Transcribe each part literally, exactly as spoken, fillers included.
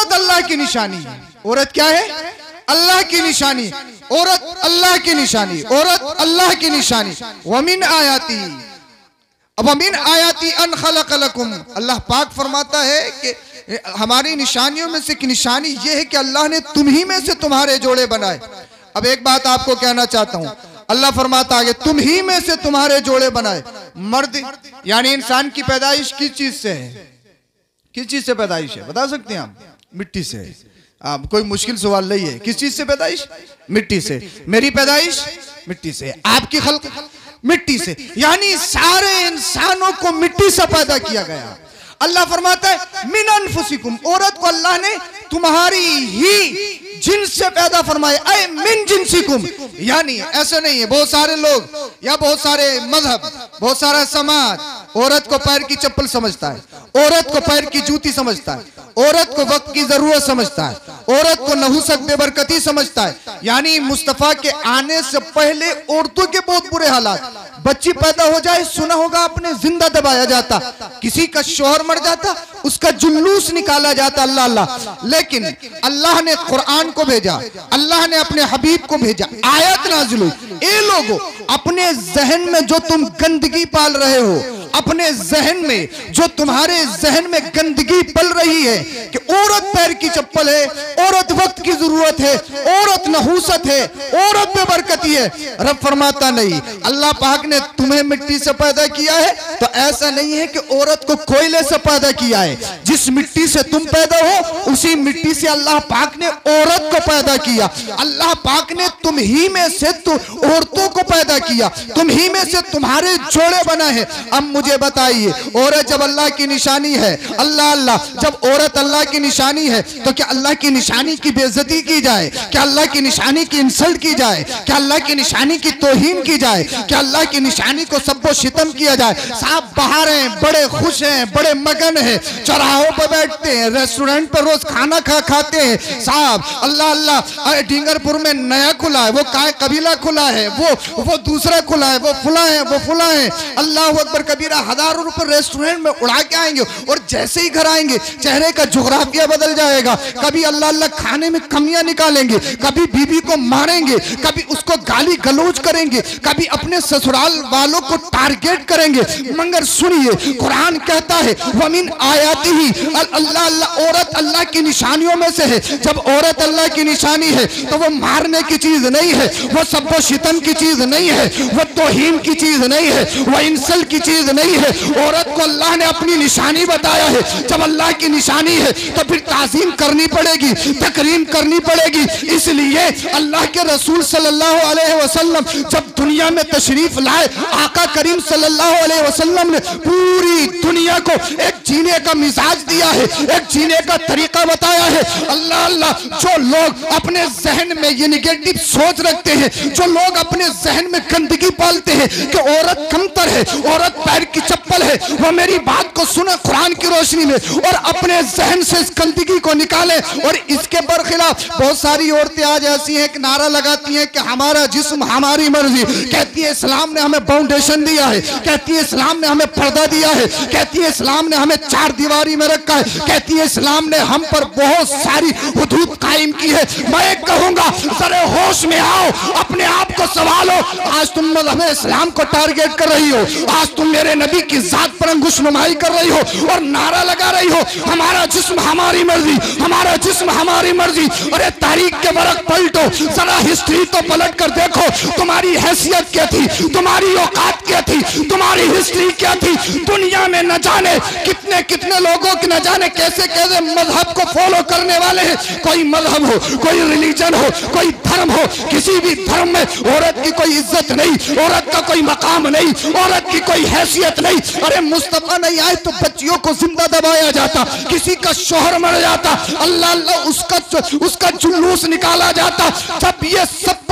औरत अल्लाह की निशानी है। औरत क्या है? अल्लाह की निशानी। औरत अल्लाह की निशानी, औरत अल्लाह की निशानी। वमिन आयाती, अब वमिन आयाती अन खलक लकुम, अल्लाह पाक फरमाता है कि हमारी निशानियों में से एक निशानी यह है कि अल्लाह ने तुम्ही में से तुम्हारे जोड़े बनाए। अब एक बात आपको कहना चाहता हूं, अल्लाह फरमाता है तुम ही में से तुम्हारे जोड़े बनाए। मर्द यानी इंसान की पैदाइश किस चीज से है? किस चीज से पैदाइश है बता सकते हैं आप? मिट्टी से। आप कोई मुश्किल सवाल नहीं है। किस चीज से पैदाइश? मिट्टी से। मेरी पैदाइश मिट्टी से, आपकी खल्क मिट्टी से, यानी सारे इंसानों को मिट्टी से पैदा किया गया। अल्लाह फरमाता है मिन अनफुसिकुम, औरत को अल्लाह ने तुम्हारी ही जिन्स से पैदा फरमाए। ऐ मिन जिन्सिकुम, यानी ऐसे नहीं है बहुत सारे लोग या बहुत सारे मजहब, बहुत सारा समाज औरत को पैर की चप्पल समझता है, औरत को पैर की जूती समझता है, औरत को वक्त की जरूरत समझता है, औरत को नहुसक बेबरकती समझता है। यानी मुस्तफा के आने से पहले औरतों के बहुत बुरे हालात। बच्ची पैदा हो जाए, सुना होगा आपने, जिंदा दबाया जाता, किसी का शोहर मर जाता, उसका जुलूस निकाला जाता, अल्लाह अल्लाह। लेकिन अल्लाह ने कुरान को भेजा, अल्लाह ने अपने हबीब को भेजा, आयत नाज़िल हुई। ए लोगों, अपने जहन में जो तुम गंदगी पाल रहे हो, अपने जहन में जो तुम्हारे जहन में गंदगी पल रही है कि औरत पैर की चप्पल है, औरत वक्त की जरूरत है, औरत नहूसत है, औरत में बरकती है, रब फरमाता नहीं, अल्लाह पाक ने तुम्हें मिट्टी से पैदा किया है तो ऐसा नहीं है कि औरत को कोयले से पैदा किया है। जिस मिट्टी से तुम पैदा हो उसी मिट्टी से अल्लाह पाक ने औरत को पैदा किया। अल्लाह पाक ने तुम ही में से तो औरतों को पैदा किया, तुम ही में से तुम्हारे जोड़े बना है। अब मुझे बताइए, औरत जब अल्लाह की निशानी है, अल्लाह अल्लाह, जब औरत अल्लाह की निशानी है तो क्या अल्लाह की निशानी की बेइज्जती की जाए? क्या अल्लाह की निशानी की इंसल्ट की जाए? क्या अल्लाह की निशानी की तौहीन की जाए? क्या अल्लाह की निशानी को सबको शितम किया जाए? साहब बाहर हैं, बड़े खुश हैं, बड़े मगन हैं, चौराहों पर बैठते हैं, रेस्टोरेंट पर रोज खाना खा खाते हैं। साहब अल्लाह अल्लाह, डींगरपुर में नया खुला है, वो काय कबीला खुला है, वो वो दूसरा खुला है, वो फुला है, वो फुला है। अल्लाह अकबर कबीरा, हजारों रुपए रेस्टोरेंट में उड़ा के आएंगे और जैसे ही घर आएंगे चेहरे का जुगराफिया बदल जाएगा। कभी अल्लाह अल्लाह खाने में कमियां निकालेंगे, कभी बीबी को मारेंगे, कभी उसको गाली गलौज करेंगे, कभी अपने ससुराल वालों को टारगेट करेंगे। मगर सुनिए, कुरान कहता है वमिन आयाती ही, अल्लाह अल्लाह, औरत अल्लाह की निशानियों में से है। जब औरत अल्लाह की निशानी है तो वो मारने की चीज नहीं है, वो सब्बो शितम की चीज नहीं है, वो तौहीन की चीज नहीं है, वो इंसल्ट की चीज नहीं है। औरत को अल्लाह ने अपनी निशानी बताया है। जब अल्लाह की निशानी है तो फिर ताज़ीम करनी पड़ेगी, तकरीम करनी पड़ेगी। इसलिए अल्लाह के रसूल सल्लल्लाहु अलैहि वसल्लम जब दुनिया में तशरीफ लाए, आका करीम सल्लल्लाहु अलैहि वसल्लम ने पूरी दुनिया को एक जीने का मिजाज दिया है, एक जीने का तरीका बताया है। अल्लाह अल्लाह, जो लोग अपने जहन में ये निगेटिव सोच रखते हैं, जो लोग अपने जहन में गंदगी पालते हैं कि औरत कमतर है, औरत पैर की चप्पल है, वो मेरी बात को सुने कुरान की रोशनी में और अपने जहन से इस गंदगी को निकाले। और इसके बरखिलाफ बहुत सारी औरतें आज ऐसी हैं कि नारा लगाती हैं कि हमारा जिस्म हमारी मर्जी, कहती है इस्लाम ने हमें फाउंडेशन दिया है, कहती है इस्लाम ने हमें पर्दा दिया है, कहती है इस्लाम ने हमें चार दीवारी में रखा है, कहती है इस्लाम ने हम पर बहुत सारी हुदूद कायम की है। मैं कहूंगा जरा होश में आओ, अपने आप को संभालो। आज तुम मज़हब इस्लाम को टारगेट कर रही हो, आज तुम मेरे नबी की जात पर अंगुशनुमाई कर रही हो और नारा लगा रही हो हमारा जिस्म हमारी मर्जी, हमारा जिस्म हमारी मर्जी। अरे तारीख के बरक पलटो, जरा हिस्ट्री तो पलट कर देखो, तुम्हारी हैसियत क्या थी, तुम्हारी औकात क्या थी, तुम्हारी हिस्ट्री क्या थी। दुनिया में न जाने कितने कितने लोगों के न जाने कैसे कैसे मजहब को फॉलो करने वाले हैं। कोई मजहब हो, कोई रिलीजन हो, कोई धर्म हो, किसी भी धर्म में औरत की कोई इज्जत नहीं, औरत का कोई मकाम नहीं, औरत की कोई हैसियत नहीं। अरे मुस्तफा नहीं आए तो बच्चियों को जिंदा दबाया जाता, किसी का शोहर मर जाता, अल्लाह अल्लाह उसका उसका जुलूस निकाला जाता। जब ये सब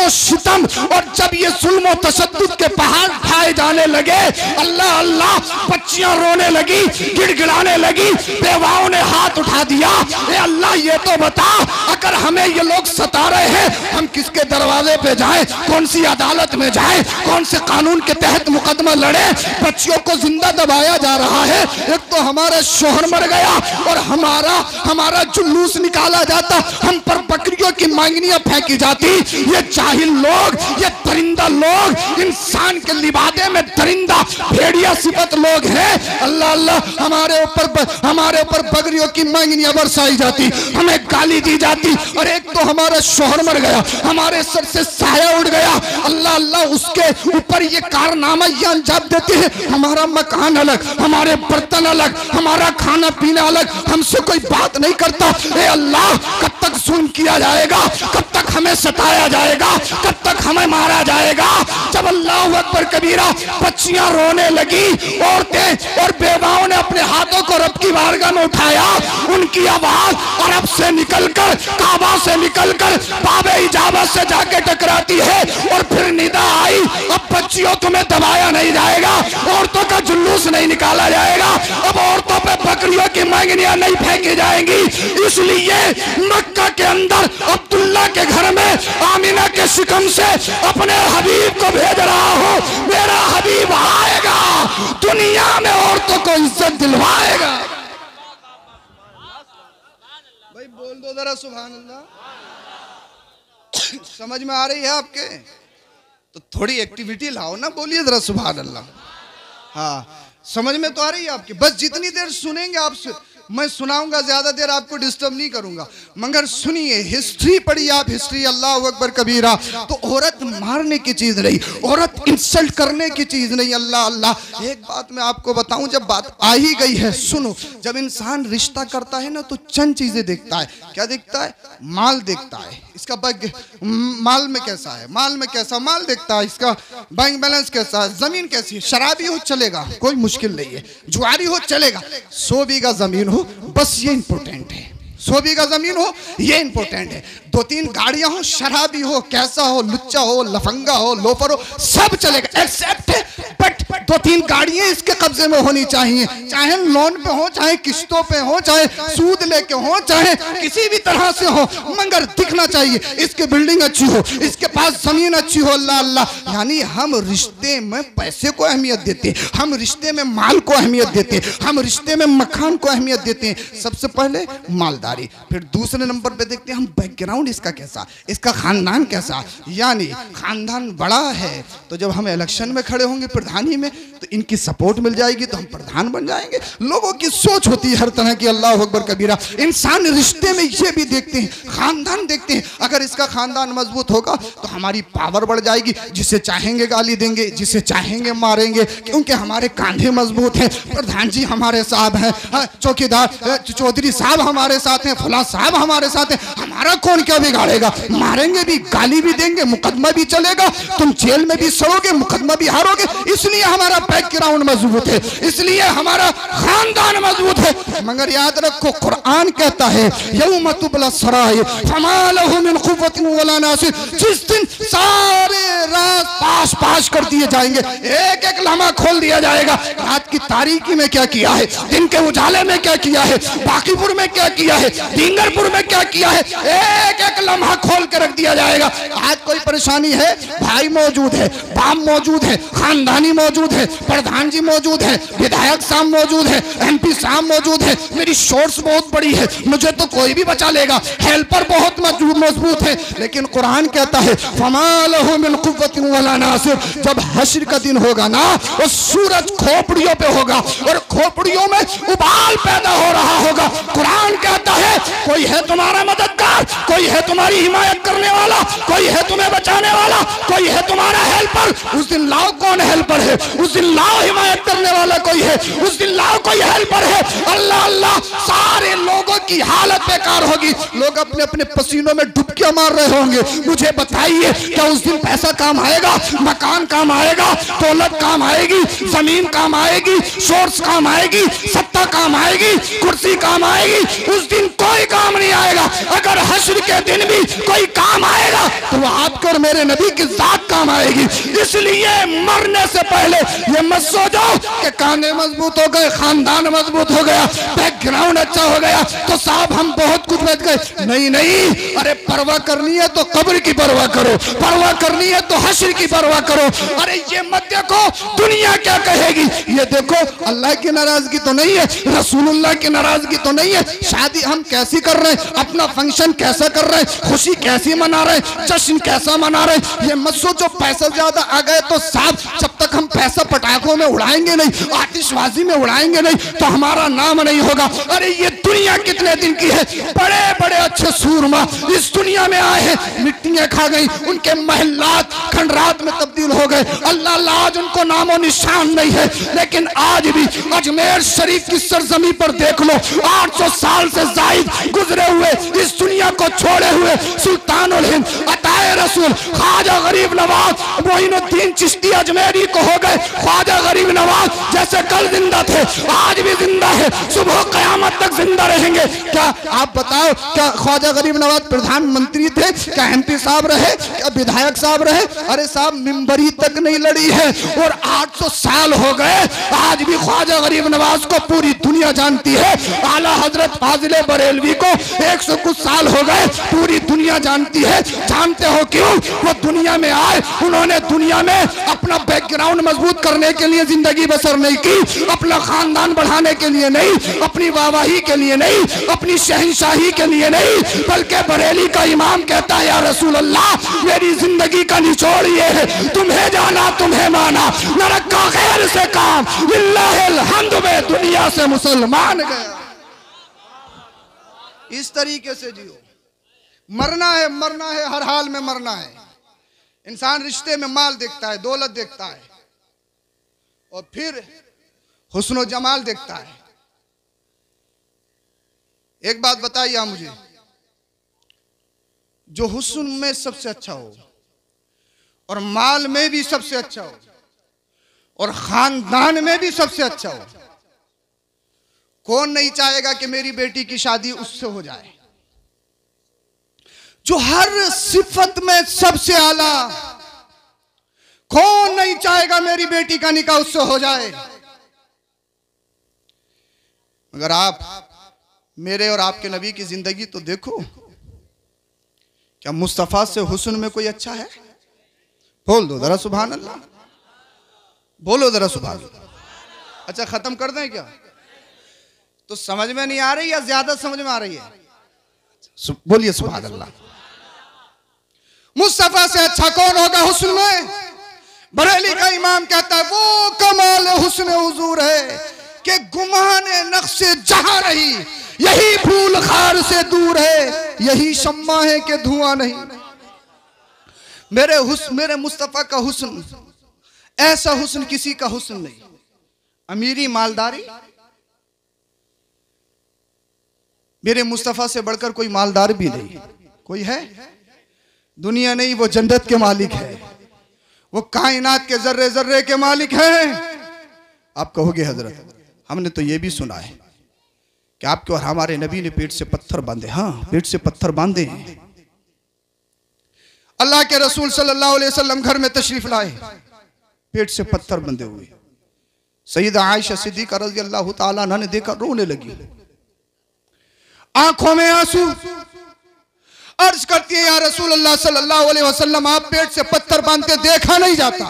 व सितम, और जब ये जुल्म और तशद्दुद के पहाड़ ढाए जाने लगे, अल्लाह अल्लाह, बच्चियां रोने लगी, गिड़गिड़ाने लगी, बेवाओं ने हाथ उठा दिया, ए अल्लाह ये तो बता, अगर हमें ये लोग सता रहे हैं, हम किसके दरवाजे पे जाएं, कौन सी अदालत में जाएं, कौन से कानून के तहत मुकदमा लड़े? बच्चियों को जिंदा दबाया जा रहा है, एक तो हमारा शोहर मर गया और हमारा हमारा जुलूस निकाला जाता, हम पर बकरियों की मांगनियां फेंकी जाती। ये जाहिल लोग, ये दरिंदा लोग, इंसान के लिबादे में दरिंदा भेड़िया सिफत लोग हैं। अल्लाह अल्लाह, हमारे ऊपर हमारे ऊपर बकरियों की मांगनियां बरसाई जाती, हमें गाली दी जाती, और एक तो हमारा शोहर मर गया, हमारे सर से साया उड़ गया। अल्लाह अल्लाह, उसके ऊपर ये कारनामा ये अंजाम देते हैं, हमारा मकान अलग, हमारे बर्तन अलग, हमारा खाना पीना अलग, हमसे कोई बात नहीं करता। ए अल्लाह, कब तक जुल्म किया जाएगा, कब तक हमें सताया जाएगा, कब तक हमें मारा जाएगा? जब अल्लाह अकबर कबीरा, बच्चियां रोने लगी, औरतें और बेवाओं ने अपने हाथों को रब की बारगाह में उठाया, उनकी आवाज अरब से निकलकर, काबा से निकलकर बाबे इजाबत से जाके टकराती है, और फिर निदा आई, अब बच्चियों तुम्हें दबाया नहीं जाएगा, औरतों का जुलूस नहीं निकाला जाएगा, अब औरतों पे बकरियों की मांगनियां नहीं फेंकी जाएंगी। इसलिए मक्का के अंदर अब्दुल्ला के घर में आमिना के शिकम से अपने हबीब को भेज रहा हूं, मेरा हबीब आएगा, दुनिया में औरतों को इज्जत दिलवाएगा। भाई बोल दो जरा सुभान अल्लाह। समझ में आ रही है आपके? तो थोड़ी एक्टिविटी लाओ ना, बोलिए जरा सुभान अल्लाह। हाँ, समझ में तो आ रही है आपकी? बस जितनी देर सुनेंगे आप, मैं सुनाऊंगा, ज्यादा देर आपको डिस्टर्ब नहीं करूंगा, मगर सुनिए, हिस्ट्री पढ़िए आप, हिस्ट्री। अल्लाह अकबर कबीरा। तो औरत मारने की चीज नहीं, औरत इंसल्ट करने की चीज नहीं। अल्लाह अल्लाह, एक बात मैं आपको बताऊं, जब बात आ ही गई है, सुनो, जब इंसान रिश्ता करता है ना, तो चंद चीजें देखता है। क्या देखता है? माल देखता है, इसका बैंक माल में कैसा है, माल में कैसा माल देखता है, इसका बैंक बैलेंस कैसा है, जमीन कैसी है, शराबी हो चलेगा, कोई मुश्किल नहीं है, जुआरी हो चलेगा, सौ बीघा जमीन हो, बस ये इंपॉर्टेंट है, सौ बीघा जमीन हो, ये इंपॉर्टेंट है, दो तीन गाड़ियां हो, शराबी हो, कैसा हो, लुच्चा हो, लफंगा हो, लोफर हो, सब चलेगा, एक्सेप्ट बट दो तीन गाड़ियां इसके कब्जे में होनी चाहिए, चाहे लोन पे हो, चाहे किस्तों पे हो, चाहे सूद लेके हो, चाहे किसी भी तरह से हो, मगर दिखना चाहिए इसकी बिल्डिंग अच्छी हो, इसके पास जमीन अच्छी हो। अल्लाह अल्लाह, यानी हम रिश्ते में पैसे को अहमियत देते हैं, हम रिश्ते में माल को अहमियत देते हैं, हम रिश्ते में मकान को अहमियत देते हैं। सबसे पहले मालदारी, फिर दूसरे नंबर पे देखते हैं हम बैकग्राउंड इसका कैसा, इसका खानदान कैसा, यानी खानदान बड़ा है तो जब हम इलेक्शन में खड़े होंगे प्रधानी में, तो इनकी सपोर्ट मिल जाएगी तो हम प्रधान बन जाएंगे। लोगों की सोच होती है हर तरह की। अल्लाह अकबर कबीरा। इंसान रिश्ते में ये भी देखते हैं, खानदान देखते हैं, अगर इसका खानदान मजबूत होगा तो हमारी पावर बढ़ जाएगी, जिसे चाहेंगे गाली देंगे, जिसे चाहेंगे मारेंगे, क्योंकि हमारे कांधे मजबूत हैं, प्रधान जी हमारे साहब हैं, चौकीदार चौधरी साहब हमारे साथ हैं, फला साहब हमारे साथ हैं, हमारा कौन क्या बिगाड़ेगा? मारेंगे भी, गाली भी देंगे, मुकदमा भी चलेगा, तुम जेल में भी सड़ोगे, मुकदमा भी हारोगे। इसलिए हमारा बैकग्राउंड मजबूत है, इसलिए हमारा खानदान मजबूत है। मगर याद रखो, कुरान कहता है यौम तुबला सराइर फमा लहु मिन कुव्वतिन वला नासिर, जिस दिन सारे राज पाश पाश कर दिए जाएंगे, एक एक लम्हा खोल दिया जाएगा, रात की तारीकी में क्या किया है, दिन के उजाले में क्या किया है, बाकीपुर में क्या किया है, डींगरपुर में क्या किया है, एक एक लम्हा खोल के रख दिया जाएगा। आज कोई परेशानी है, भाई मौजूद है, बाप मौजूद है, खानदानी मौजूद है, प्रधान जी मौजूद है, विधायक साहब मौजूद है, एमपी साहब मौजूद है, मेरी सोर्स बहुत बड़ी है, मुझे तो कोई भी बचा लेगा, हेल्पर बहुत मजबूत है। लेकिन कुरान कहता है फमा लहु मिन कुव्वतिन वला नासिर, जब हश्र का दिन होगा ना, वो सूरज खोपड़ियों पे होगा और खोपड़ियों में उबाल पैदा हो रहा होगा। कुरान कहता है कोई है तुम्हारा मददगार, कोई है तुम्हारी हिमायत करने वाला, कोई है तुम्हें बचाने वाला, कोई है तुम्हारा हेल्पर। उस दिन लाओ कौन हेल्पर है, उस दिन लाओ हिमायत करने वाला कोई है, उस दिन लाओ कोई हेल्पर है। अल्लाह अल्लाह, सारे लोगों की हालत बेकार होगी, लोग अपने अपने पसीनों में डुबकियां मार रहे होंगे। मुझे बताइए क्या उस दिन पैसा काम आएगा, मकान काम आएगा, दौलत काम आएगी, जमीन काम आएगी, सोर्स काम आएगी, सत्ता काम आएगी, कुर्सी काम आएगी? उस दिन कोई काम नहीं आएगा। अगर हश्र के दिन भी कोई काम आएगा तो वो आपके और मेरे नबी की जात काम आएगी। इसलिए मरने से पहले ये मत सोचो कि काने मजबूत हो गए, खानदान मजबूत हो गया, बैकग्राउंड अच्छा हो गया तो साहब हम बहुत कुछ बच गए। नहीं नहीं, अरे परवाह करनी है तो कब्र की परवाह करो, परवाह करनी है तो हश्र की परवाह करो। अरे ये मत देखो दुनिया क्या कहेगी, ये देखो अल्लाह की नाराजगी तो नहीं है, रसूलुल्लाह की नाराजगी तो नहीं है। शादी हम कैसी कर रहे हैं, अपना फंक्शन कैसा कर रहे हैं, खुशी कैसी मना रहे हैं, जश्न कैसा मना रहे हैं। ये मत सोचो पैसा ज्यादा आ गए तो साहब जब तक हम पैसा पटाखों में उड़ाएंगे नहीं, आतिशबाजी में उड़ाएंगे नहीं तो हमारा नाम नहीं होगा। अरे ये दुनिया कितने दिन की है, बड़े बड़े अच्छे सूरमा इस दुनिया में आए हैं, मिट्टियां खा गई, उनके महलात खंडरात में तब्दील हो गए, अल्लाह लाज उनको नामो निशान नहीं है। लेकिन आज भी अजमेर शरीफ की सरजमी पर देख लो, आठ सौ साल से जायद गुजरे हुए इस दुनिया को छोड़े हुए सुल्तानुल हिंद अताए रसूल ख्वाजा गरीब नवाज मोइनुद्दीन चिश्ती अजमेरी को हो गए। ख्वाजा गरीब नवाज जैसे कल जिंदा थे आज भी जिंदा है, सुबह कयामत तक जिंदा रहेंगे। क्या आप बताओ, क्या ख्वाजा गरीब नवाज प्रधानमंत्री थे, क्या एमपी साहब रहे, क्या विधायक साहब रहे? अरे साहब मिंबरी तक नहीं लड़ी है और आठ सौ साल हो गए, आज भी ख्वाजा गरीब नवाज को पूरी दुनिया जानती है। आला हजरत फाजिले बरेलवी को एक सौ कुछ साल हो गए, पूरी दुनिया जानती है। जानते हो क्यों? वो दुनिया में आए, उन्होंने दुनिया में अपना बैकग्राउंड मजबूत करने के लिए जिंदगी बसर नहीं की, अपना खानदान बढ़ाने के लिए नहीं, अपनी वाहवाही के लिए नहीं, अपनी शहंशाही के लिए नहीं, बल्कि बरेली का इमाम कहता है या रसूल अल्लाह मेरी जिंदगी का निचोड़ ये है, तुम्हें जाना तुम्हें माना, न रखा खैर से काम, लिल्लाहिल हम्द में दुनिया से मुसलमान गया। इस तरीके से जियो। मरना है, मरना है, हर हाल में मरना है। इंसान रिश्ते में माल देखता है, दौलत देखता है और फिर हुस्न जमाल देखता है। एक बात बताइए आप मुझे, जो हुस्न में सबसे अच्छा हो और माल में भी सबसे अच्छा हो और खानदान में भी सबसे अच्छा हो, कौन नहीं चाहेगा कि मेरी बेटी की शादी उससे हो जाए? जो हर सिफत में सबसे आला, कौन नहीं चाहेगा मेरी बेटी का निकाह उससे हो जाए? मगर आप मेरे और आपके नबी की जिंदगी तो देखो, क्या मुस्तफा से हुस्न में कोई अच्छा है? बोल दो जरा सुभान अल्लाह, बोलो जरा सुभान अल्लाह। अच्छा खत्म कर दें क्या? तो समझ में नहीं आ रही या ज्यादा समझ में आ रही है? बोलिए सुभान अल्लाह। मुस्तफा से अच्छा कौन होगा हुस्न में? बरेली का इमाम कहता है वो कमाल हुस्न हुजूर है कि गुमाने नक्शे जहां रही, यही फूल खार से दूर है, यही शम्मा है कि धुआं नहीं। मेरे हुस्न, मेरे मुस्तफा का हुस्न ऐसा हुस्न किसी का हुस्न नहीं। अमीरी मालदारी, मेरे मुस्तफा से बढ़कर कोई मालदार भी नहीं। कोई है? दुनिया नहीं, वो जन्नत के मालिक है, वो कायनात के जर्रे जर्रे के मालिक हैं। आप कहोगे हजरत हमने तो ये भी सुना है कि आपके और हमारे नबी ने पेट से पत्थर बांधे। हाँ, पेट से पत्थर बांधे हैं। अल्लाह के रसूल सल्लल्लाहु अलैहि वसल्लम घर में तशरीफ लाए, पेट से पत्थर बंधे हुए। सईदा आयशा सिद्दीका रज़ी अल्लाह ताला अन्हा ने देखा, रोने लगी, आंखों में आंसू। अर्ज करती है या रसूल अल्लाह सल्लल्लाहु अलैहि वसल्लम आप पेट से पत्थर बांधते देखा नहीं जाता।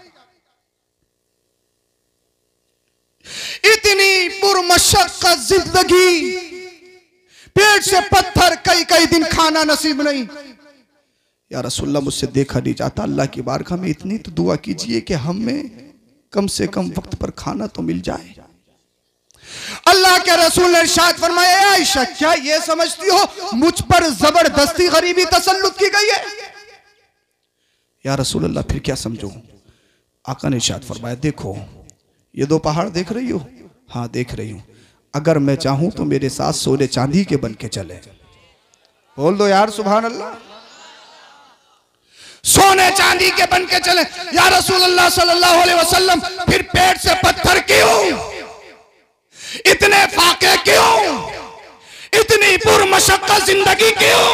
इतनी पुरमशक्कत जिंदगी, पेट से पत्थर, कई कई दिन खाना नसीब नहीं। या रसूल अल्लाह मुझसे देखा नहीं जाता, अल्लाह की बारगाह में इतनी तो दुआ कीजिए कि हमें कम से कम वक्त पर खाना तो मिल जाए। अल्लाह के रसूल ने इरशाद फरमाया आयशा क्या ये समझती हो मुझ पर जबरदस्ती गरीबी तसल्लुत की गई है? या रसूल अल्लाह फिर क्या समझो? आका ने इरशाद फरमाया देखो ये दो पहाड़ देख रही हो? हाँ देख रही हूं। अगर मैं चाहूं तो मेरे साथ सोने चांदी के बन के चले। बोल दो यार सुभान अल्लाह। सोने चांदी के बन के चले। या रसूल अल्लाह सल्लल्लाहु अलैहि वसल्लम फिर पेट से पत्थर क्यों? इतने फाके क्यों? इतनी इतनी पुरमशक्कत जिंदगी क्यों?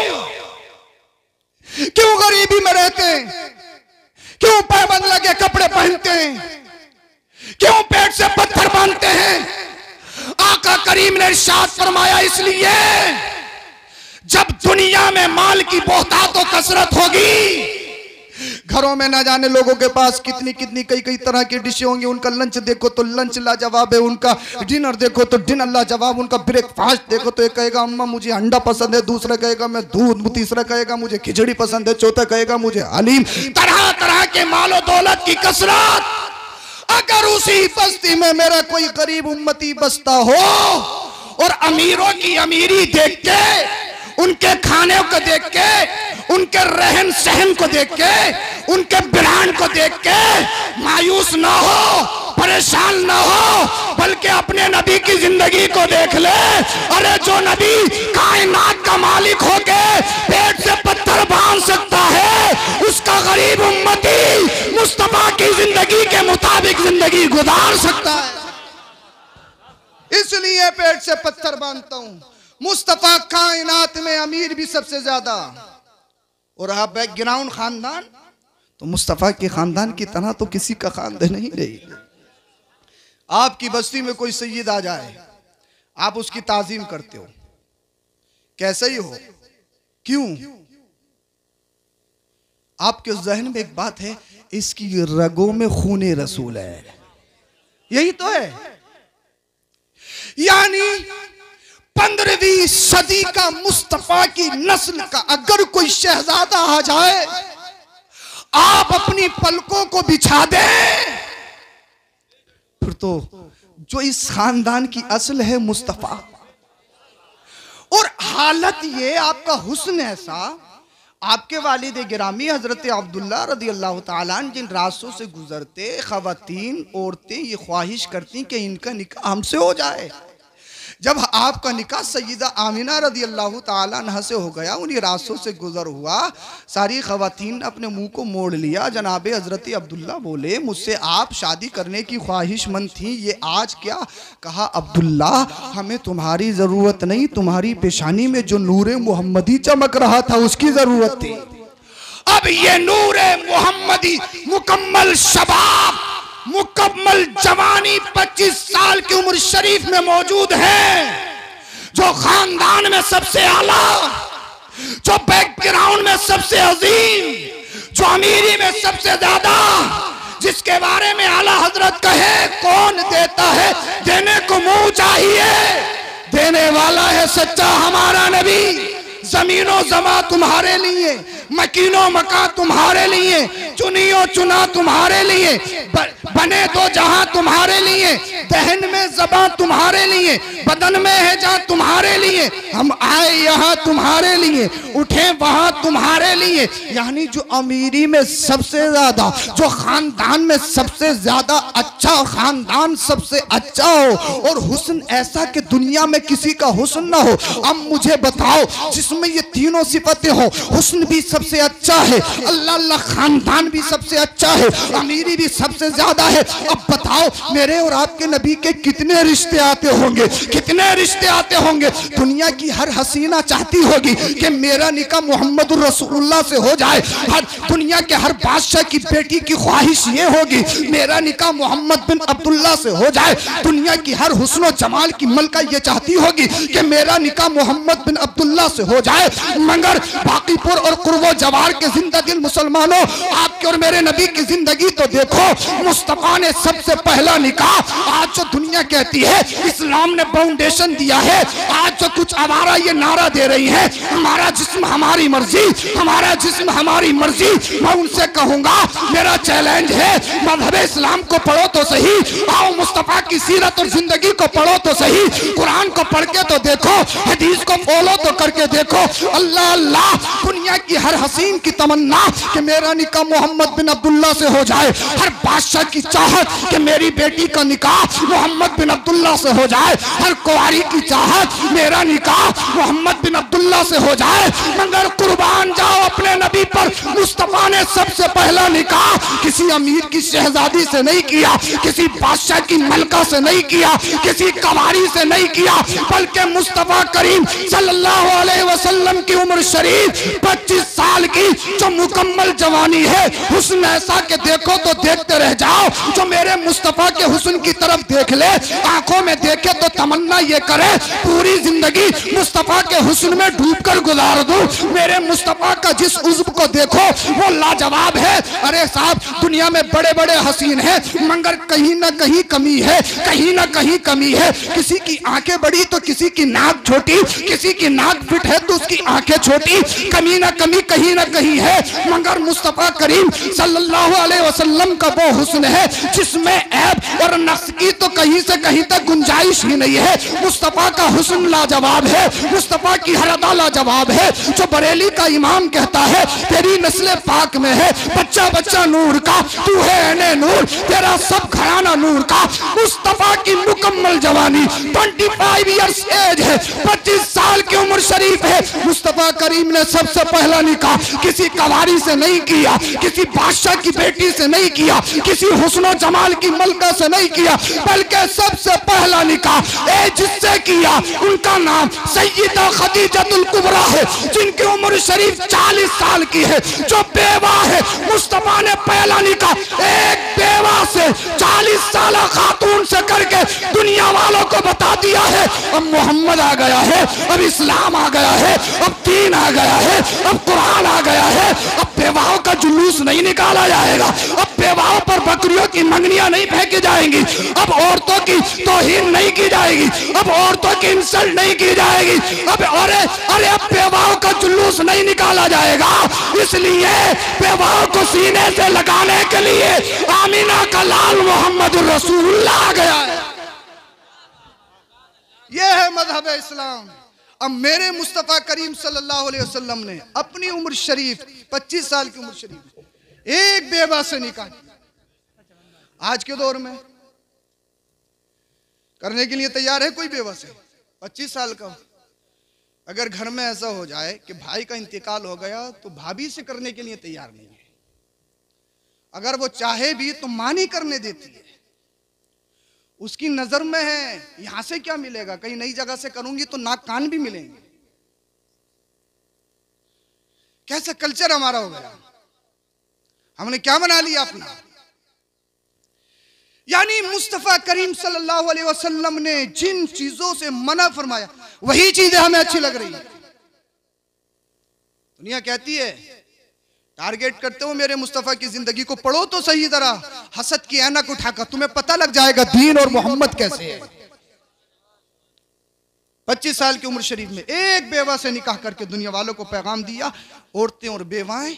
क्यों गरीबी में रहते हैं? क्यों पाबंद लगे कपड़े पहनते हैं? क्यों पेट से पत्थर बांधते हैं? आका करीम ने इरशाद फरमाया, इसलिए जब दुनिया में माल की बहुतात और कसरत होगी, घरों में ना जाने लोगों के पास कितनी कितनी कई कई तरह की डिशें होंगी। उनका लंच देखो तो लंच लाजवाब है, उनका डिनर देखो तो डिनर लाजवाब, उनका ब्रेकफास्ट देखो तो एक कहेगा अम्मा मुझे अंडा पसंद है, दूसरा कहेगा मैं दूध, तीसरा कहेगा मुझे खिचड़ी पसंद है, चौथा कहेगा मुझे हलीम। तरह तरह के मालो दौलत की कसरत। अगर उसी बस्ती में मेरा कोई गरीब उम्मती बसता हो और अमीरों की अमीरी देख के, उनके खाने को देख के, उनके रहन सहन को देख के, उनके ब्रांड को देख के मायूस ना हो, परेशान ना हो, बल्कि अपने नबी की जिंदगी को देख ले। अरे जो नबी कायनात का मालिक होके पेट से पत्थर बांध सकता है, उसका गरीब उम्मती मुस्तफा की जिंदगी के मुताबिक जिंदगी गुजार सकता है। इसलिए पेट से पत्थर बांधता हूं। मुस्तफा कायनात में अमीर भी सबसे ज्यादा, और रहा बैकग्राउंड खानदान तो मुस्तफा के खानदान की तरह तो किसी का खानदान नहीं रही। आपकी बस्ती में कोई सैयद आ जाए, आप उसकी ताजीम करते हो, कैसे ही हो, क्यों? आपके जहन में एक बात है, इसकी रगों में खूने रसूल है, यही तो है। यानी पंद्रहवीं सदी का मुस्तफा की नस्ल का अगर कोई शहजादा आ जाए, आप अपनी पलकों को बिछा दें, फिर तो जो इस खानदान की असल है मुस्तफा। और हालत ये, आपका हुस्न ऐसा, आपके वालिद गिरामी हजरत अब्दुल्ला रदी अल्लाह ताला अन्हु जिन रास्तों से गुजरते, खवातीन औरतें ये ख्वाहिश करती कि इनका निकाह हमसे हो जाए। जब आपका निकाह सैयदा आमिना रदी अल्लाह ताला अन्हा से हो गया, उन्हीं रास्तों से गुजर हुआ, सारी खवातीन अपने मुंह को मोड़ लिया। जनाबे हजरत अब्दुल्ला बोले, मुझसे आप शादी करने की ख्वाहिशमंद थी, ये आज क्या? कहा, अब्दुल्ला हमें तुम्हारी जरूरत नहीं, तुम्हारी पेशानी में जो नूरे मोहम्मदी चमक रहा था उसकी जरूरत थी। अब ये नूरे मोहम्मदी मुकम्मल शबाब, मुकम्मल जवानी, पच्चीस साल की उम्र शरीफ में मौजूद है, जो खानदान में सबसे आला, जो बैकग्राउंड में सबसे अजीम, जो अमीरी में सबसे ज्यादा, जिसके बारे में आला हजरत कहे, कौन देता है? देने को मुंह चाहिए, देने वाला है सच्चा हमारा नबी। जमीनो जमा तुम्हारे लिए, मकीनो मका तुम्हारे लिए, चुनियो चुना तुम्हारे लिए, बने दो जहां तुम्हारे लिए, दहन में ज़बां तुम्हारे लिए, बदन में है जहां तुम्हारे लिए, हम आए यहाँ तुम्हारे लिए, उठे वहां तुम्हारे लिए। यानी जो अमीरी में सबसे ज्यादा, जो खानदान में सबसे ज्यादा अच्छा खानदान सबसे अच्छा हो, और हुस्न ऐसा कि दुनिया में किसी का हुस्न ना हो। अब मुझे बताओ, जिसमें ये तीनों सिफतें हो, हुस्न भी सबसे अच्छा है, अल्लाह अल्लाह खानदान भी सबसे अच्छा है, अमीरी भी सबसे ज्यादा है। अब बताओ, मेरे और आपके नबी के कितने रिश्ते आते होंगे, कितने रिश्ते आते होंगे। दुनिया की हर हसीना चाहती होगी कि मेरा निकाह मोहम्मद रसूलुल्लाह से हो जाए। हर दुनिया के हर बादशाह की बेटी की ख्वाहिश ये होगी, मेरा निकाह मोहम्मद बिन अब्दुल्ला से हो जाए। दुनिया की हर हुस्न और जमाल की मलका ये चाहती होगी कि मेरा निकाह मोहम्मद बिन अब्दुल्ला से हो जाए। मगर बाकीपुर और कुर्बो जवार के जिंदा दिल मुसलमानों, आपके और मेरे नबी की जिंदगी तो देखो। मुस्तफा ने सबसे पहला निकाह, आज जो दुनिया कहती है इस्लाम ने फाउंडेशन दिया है, आज जो कुछ आवारा ये नारा दे रही है, हमारा जिस्म हमारी मर्जी, हमारा जिस्म हमारी मर्जी। मैं उनसे कहूंगा, मेरा चैलेंज है, मजहब इस्लाम को पढ़ो तो सही, आओ मुस्तफा की सीरत और जिंदगी को पढ़ो तो सही, कुरान को पढ़ के तो देखो, हदीस को फॉलो तो करके देखो। अल्लाह अल्लाह, दुनिया की हर हसीन की तमन्ना कि मेरा निकाह मोहम्मद बिन अब्दुल्ला से हो जाए, हर बादशाह की चाहत कि मेरी बेटी का निकाह मोहम्मद बिन अब्दुल्ला से हो जाए, हर कुंवारी की चाहत मेरा निकाह मोहम्मद बिन अब्दुल्ला से हो जाए। मगर कुर्बान जाओ अपने नबी पर, मुस्तफा मुस्तफा ने सबसे पहला निकाह किसी अमीर की शहजादी से नहीं किया, किसी बादशाह की मलका से नहीं किया, किसी कवारी से नहीं किया, बल्कि मुस्तफा करीम सल्लल्लाहु अलैहि वसल्लम की उम्र शरीफ पच्चीस साल की जो मुकम्मल जवानी है, हुस्न ऐसा के देखो तो देखते रह जाओ। जो मेरे मुस्तफा के हुस्न की तरफ देख ले, आंखों में देखे तो तमन्ना ये करे पूरी जिंदगी मुस्तफा के हुस्न में डूबकर गुजार दूं। मेरे मुस्तफा का जिस उज़्व को देखो वो लाजवाब है। अरे साहब, दुनिया में बड़े बड़े हसीन हैं मगर कहीं ना कहीं कमी है, कहीं ना कहीं कमी है। किसी की आंखें बड़ी तो किसी की नाक छोटी, किसी की नाक फिट है तो उसकी आंखें छोटी। कमी ना कमी कहीं ना कहीं है, मगर मुस्तफा करीम सल्लल्लाहु अलैहि वसल्लम का वो हुस्न है जिसमें ऐब और नक्स की तो कहीं से कहीं तक गुंजाइश ही नहीं है। मुस्तफा का हुस्न लाजवाब है, मुस्तफा की हर अदा लाजवाब है। जो बरेली का इमाम कहता है तेरी नस्ल पाक में है बच्चा बच्चा नूर का, तू है एने नूर, तेरा सब घराना नूर का। मुस्तफा की मुकम्मल जवानी पच्चीस इयर्स एज है, पच्चीस साल की उम्र शरीफ है। मुस्तफा करीम ने सबसे पहला निकाह किसी कवारी से नहीं किया, किसी बादशाह की बेटी से नहीं किया, किसी हुस्न जमाल की मलका से नहीं किया, बल्कि सबसे पहला निकाह ए जिससे किया उनका नाम सैयदा खदीजतुल कुबरा है, जिनकी उम्र शरीफ चालीस साल की है, जो बेवा है। मुस्तफा ने पहला निकाह एक बेवा से चालीस साल खातून से करके दुनिया वालों को बता दिया है अब मोहम्मद आ गया है, अब इस्लाम आ गया है, अब दीन आ गया है, अब कुरान आ गया है। अब बेवाओं का जुलूस नहीं निकाला जाएगा, अब बेवाओं पर बकरियों की मंगनियां नहीं फेंकी जाएंगी, अब औरतों की तौहीन नहीं की जाएगी, अब औरतों की इंसल्ट नहीं की जाएगी। अब अरे अरे अब बेवाओं का जुलूस नहीं निकाला जाएगा। इसलिए बेवाओं को सीने से लगाने के लिए आमीना का लाल मोहम्मद रसूलुल्लाह आ गया है। यह है मजहब इस्लाम। अब मेरे मुस्तफा करीम सल्लल्लाहु अलैहि वसल्लम ने अपनी उम्र शरीफ पच्चीस साल की उम्र शरीफ एक बेवा से निकाह आज के दौर में करने के लिए तैयार है कोई बेवा से? पच्चीस साल का अगर घर में ऐसा हो जाए कि भाई का इंतकाल हो गया तो भाभी से करने के लिए तैयार नहीं है। अगर वो चाहे भी तो मां नहीं करने देती है, उसकी नजर में है यहां से क्या मिलेगा, कहीं नई जगह से करूंगी तो नाक कान भी मिलेंगे। कैसा कल्चर हमारा हो गया, हमने क्या बना लिया अपना। यानी मुस्तफा करीम सल्लल्लाहु अलैहि वसल्लम ने जिन चीजों से मना फरमाया वही चीजें हमें अच्छी लग रही है। दुनिया कहती है टारगेट करते हो मेरे मुस्तफा की जिंदगी को, पढ़ो तो सही तरह, हसद की ऐनक उठाकर तुम्हें पता लग जाएगा दीन और मोहम्मद कैसे है। पच्चीस साल की उम्र शरीफ में एक बेवा से निकाह करके दुनिया वालों को पैगाम दिया, औरतें और बेवाएं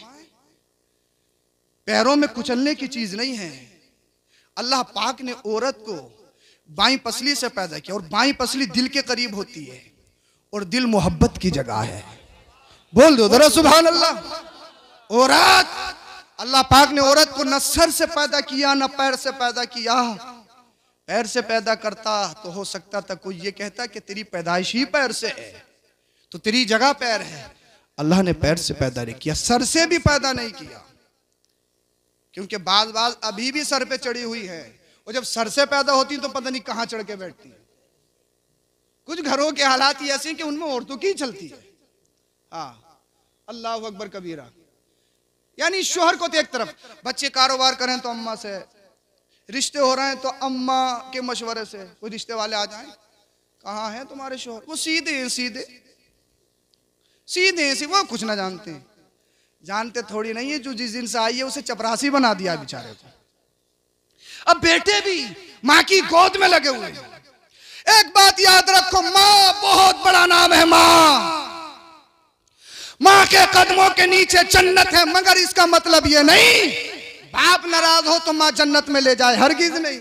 पैरों में कुचलने की चीज नहीं है। अल्लाह पाक ने औरत को बाईं पसली से पैदा किया और बाईं पसली दिल के करीब होती है और दिल मोहब्बत की जगह है। बोल दो जरा सुभान अल्लाह। औरत, अल्लाह पाक ने औरत को न सर से पैदा किया न पैर से पैदा किया। पैर से पैदा करता तो हो सकता था कोई ये कहता कि तेरी पैदाइश ही पैर से है तो तेरी जगह पैर है। अल्लाह ने पैर से पैदा नहीं किया, सर से भी पैदा नहीं किया, क्योंकि बाज बाज अभी भी सर पे चढ़ी हुई है और जब सर से पैदा होती तो पता नहीं कहां चढ़ के बैठती है। कुछ घरों के हालात ही ऐसे हैं कि उनमें औरतों की चलती है। हाँ, अल्लाह अकबर कबीरा। यानी शोहर को तो एक तरफ, बच्चे कारोबार करें तो अम्मा से, रिश्ते हो रहे हैं तो अम्मा के मशवरे से, कोई रिश्ते वाले आ जाएं, कहाँ हैं तुम्हारे शोहर, वो सीधे सीधे सीधे से, वो कुछ ना जानते हैं। जानते थोड़ी नहीं है, जो जिस दिन से आई है उसे चपरासी बना दिया बेचारे को। अब बेटे भी माँ की गोद में लगे हुए हैं। एक बात याद रखो, माँ बहुत बड़ा नाम है। माँ माँ के कदमों के नीचे जन्नत है, मगर इसका मतलब ये नहीं बाप नाराज हो तो माँ जन्नत में ले जाए, हरगिज नहीं।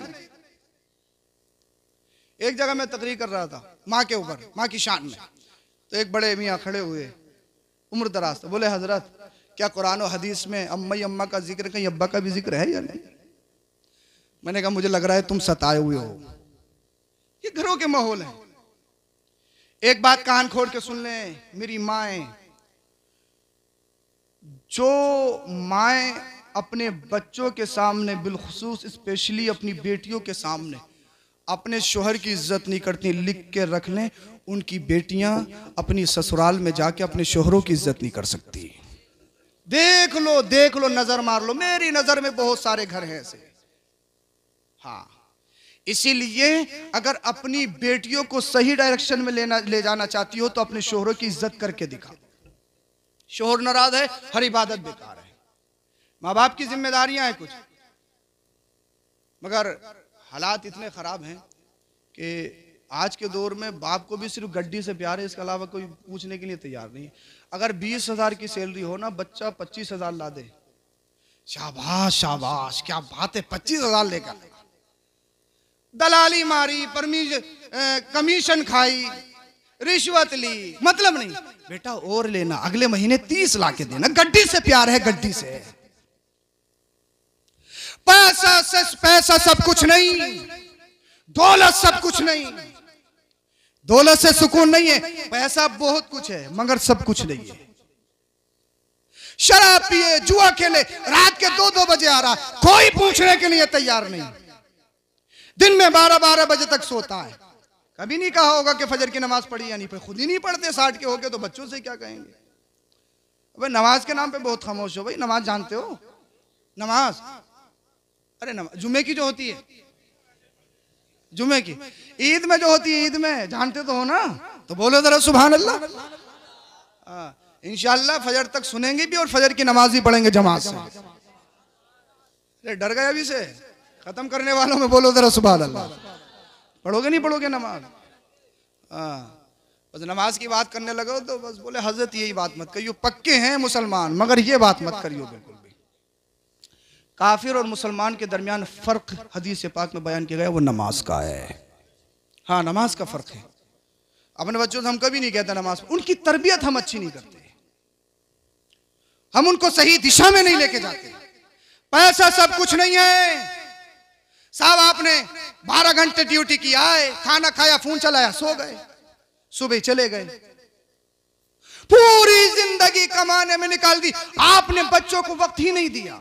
एक जगह मैं तकरीर कर रहा था माँ के ऊपर, माँ की शान में, तो एक बड़े मियाँ खड़े हुए, उम्र दराज था, बोले हजरत क्या कुरान और हदीस में अम्मा अम्मा का जिक्र कहीं अब्बा का भी जिक्र है या नहीं? मैंने कहा मुझे लग रहा है तुम सताए हुए हो, ये घरों के माहौल है। एक बात कान खोल के सुन ले, मेरी माएँ जो माएँ अपने बच्चों के सामने, बिलखुसूस स्पेशली अपनी बेटियों के सामने अपने शोहर की इज्जत नहीं करती, लिख के रख लें, उनकी बेटियां अपनी ससुराल में जाके अपने शोहरों की इज्जत नहीं कर सकती। देख लो देख लो, नजर मार लो, मेरी नजर में बहुत सारे घर हैं ऐसे। हाँ, इसीलिए अगर अपनी बेटियों को सही डायरेक्शन में लेना ले जाना चाहती हो तो अपने शोहरों की इज्जत करके दिखा। शोहर नाराज है, हर इबादत बेकार है। माँ बाप की जिम्मेदारियां हैं कुछ, मगर हालात इतने खराब हैं कि आज के दौर में बाप को भी सिर्फ गड्डी से प्यार है, इसके अलावा कोई पूछने के लिए तैयार नहीं है। अगर बीस हजार की सैलरी हो ना, बच्चा पच्चीस हजार ला दे, शाबाश शाबाश, क्या बात है, पच्चीस हजार लेकर दलाली मारी, परमिश कमीशन खाई, रिश्वत ली, मतलब नहीं बेटा और लेना, अगले महीने तीस ला के देना। गड्डी से प्यार है, गड्डी से। पैसा से पैसा सब कुछ नहीं, दौलत सब कुछ नहीं, दौलत से सुकून नहीं है, पैसा बहुत कुछ है मगर सब कुछ नहीं है। शराब पिए, जुआ खेले, रात के दो दो बजे आ रहा, कोई पूछने के लिए तैयार नहीं, दिन में बारह बारह बजे तक सोता है। कभी नहीं कहा होगा कि फजर की नमाज पढ़ी या नहीं पढ़ी, खुद ही नहीं पढ़ते, साठ के हो गए तो बच्चों से क्या कहेंगे। अबे नमाज के नाम पे बहुत खामोश हो भाई। नमाज जानते हो? नमाज, अरे नमाज जुमे की जो होती है, जुमे की, ईद में जो होती है, ईद में जानते तो हो ना, तो बोलो जरा सुभान अल्लाह। इंशाअल्लाह फजर तक सुनेंगे भी और फजर की नमाज भी पढ़ेंगे जमात से। डर गए अभी से, खत्म करने वालों में बोलो जरा सुभान अल्लाह। पढ़ोगे नहीं पढ़ोगे नमाज? हाँ, बस नमाज की बात करने लगो तो बस बोले हजरत यही बात मत करियो, पक्के हैं मुसलमान मगर ये बात मत करियो बिल्कुल भी। काफिर और मुसलमान के दरमियान फर्क हदीस पाक में बयान किया गया, वो नमाज का है। हाँ, नमाज का फर्क है। अपने बच्चों से हम कभी नहीं कहते नमाज, उनकी तरबियत हम अच्छी नहीं करते, हम उनको सही दिशा में नहीं लेके जाते। पैसा सब कुछ नहीं है साहब, आपने बारह घंटे ड्यूटी की, आए खाना खाया, फोन चलाया, सो गए, सुबह चले गए, पूरी जिंदगी कमाने में निकाल दी, आपने बच्चों को वक्त ही नहीं दिया,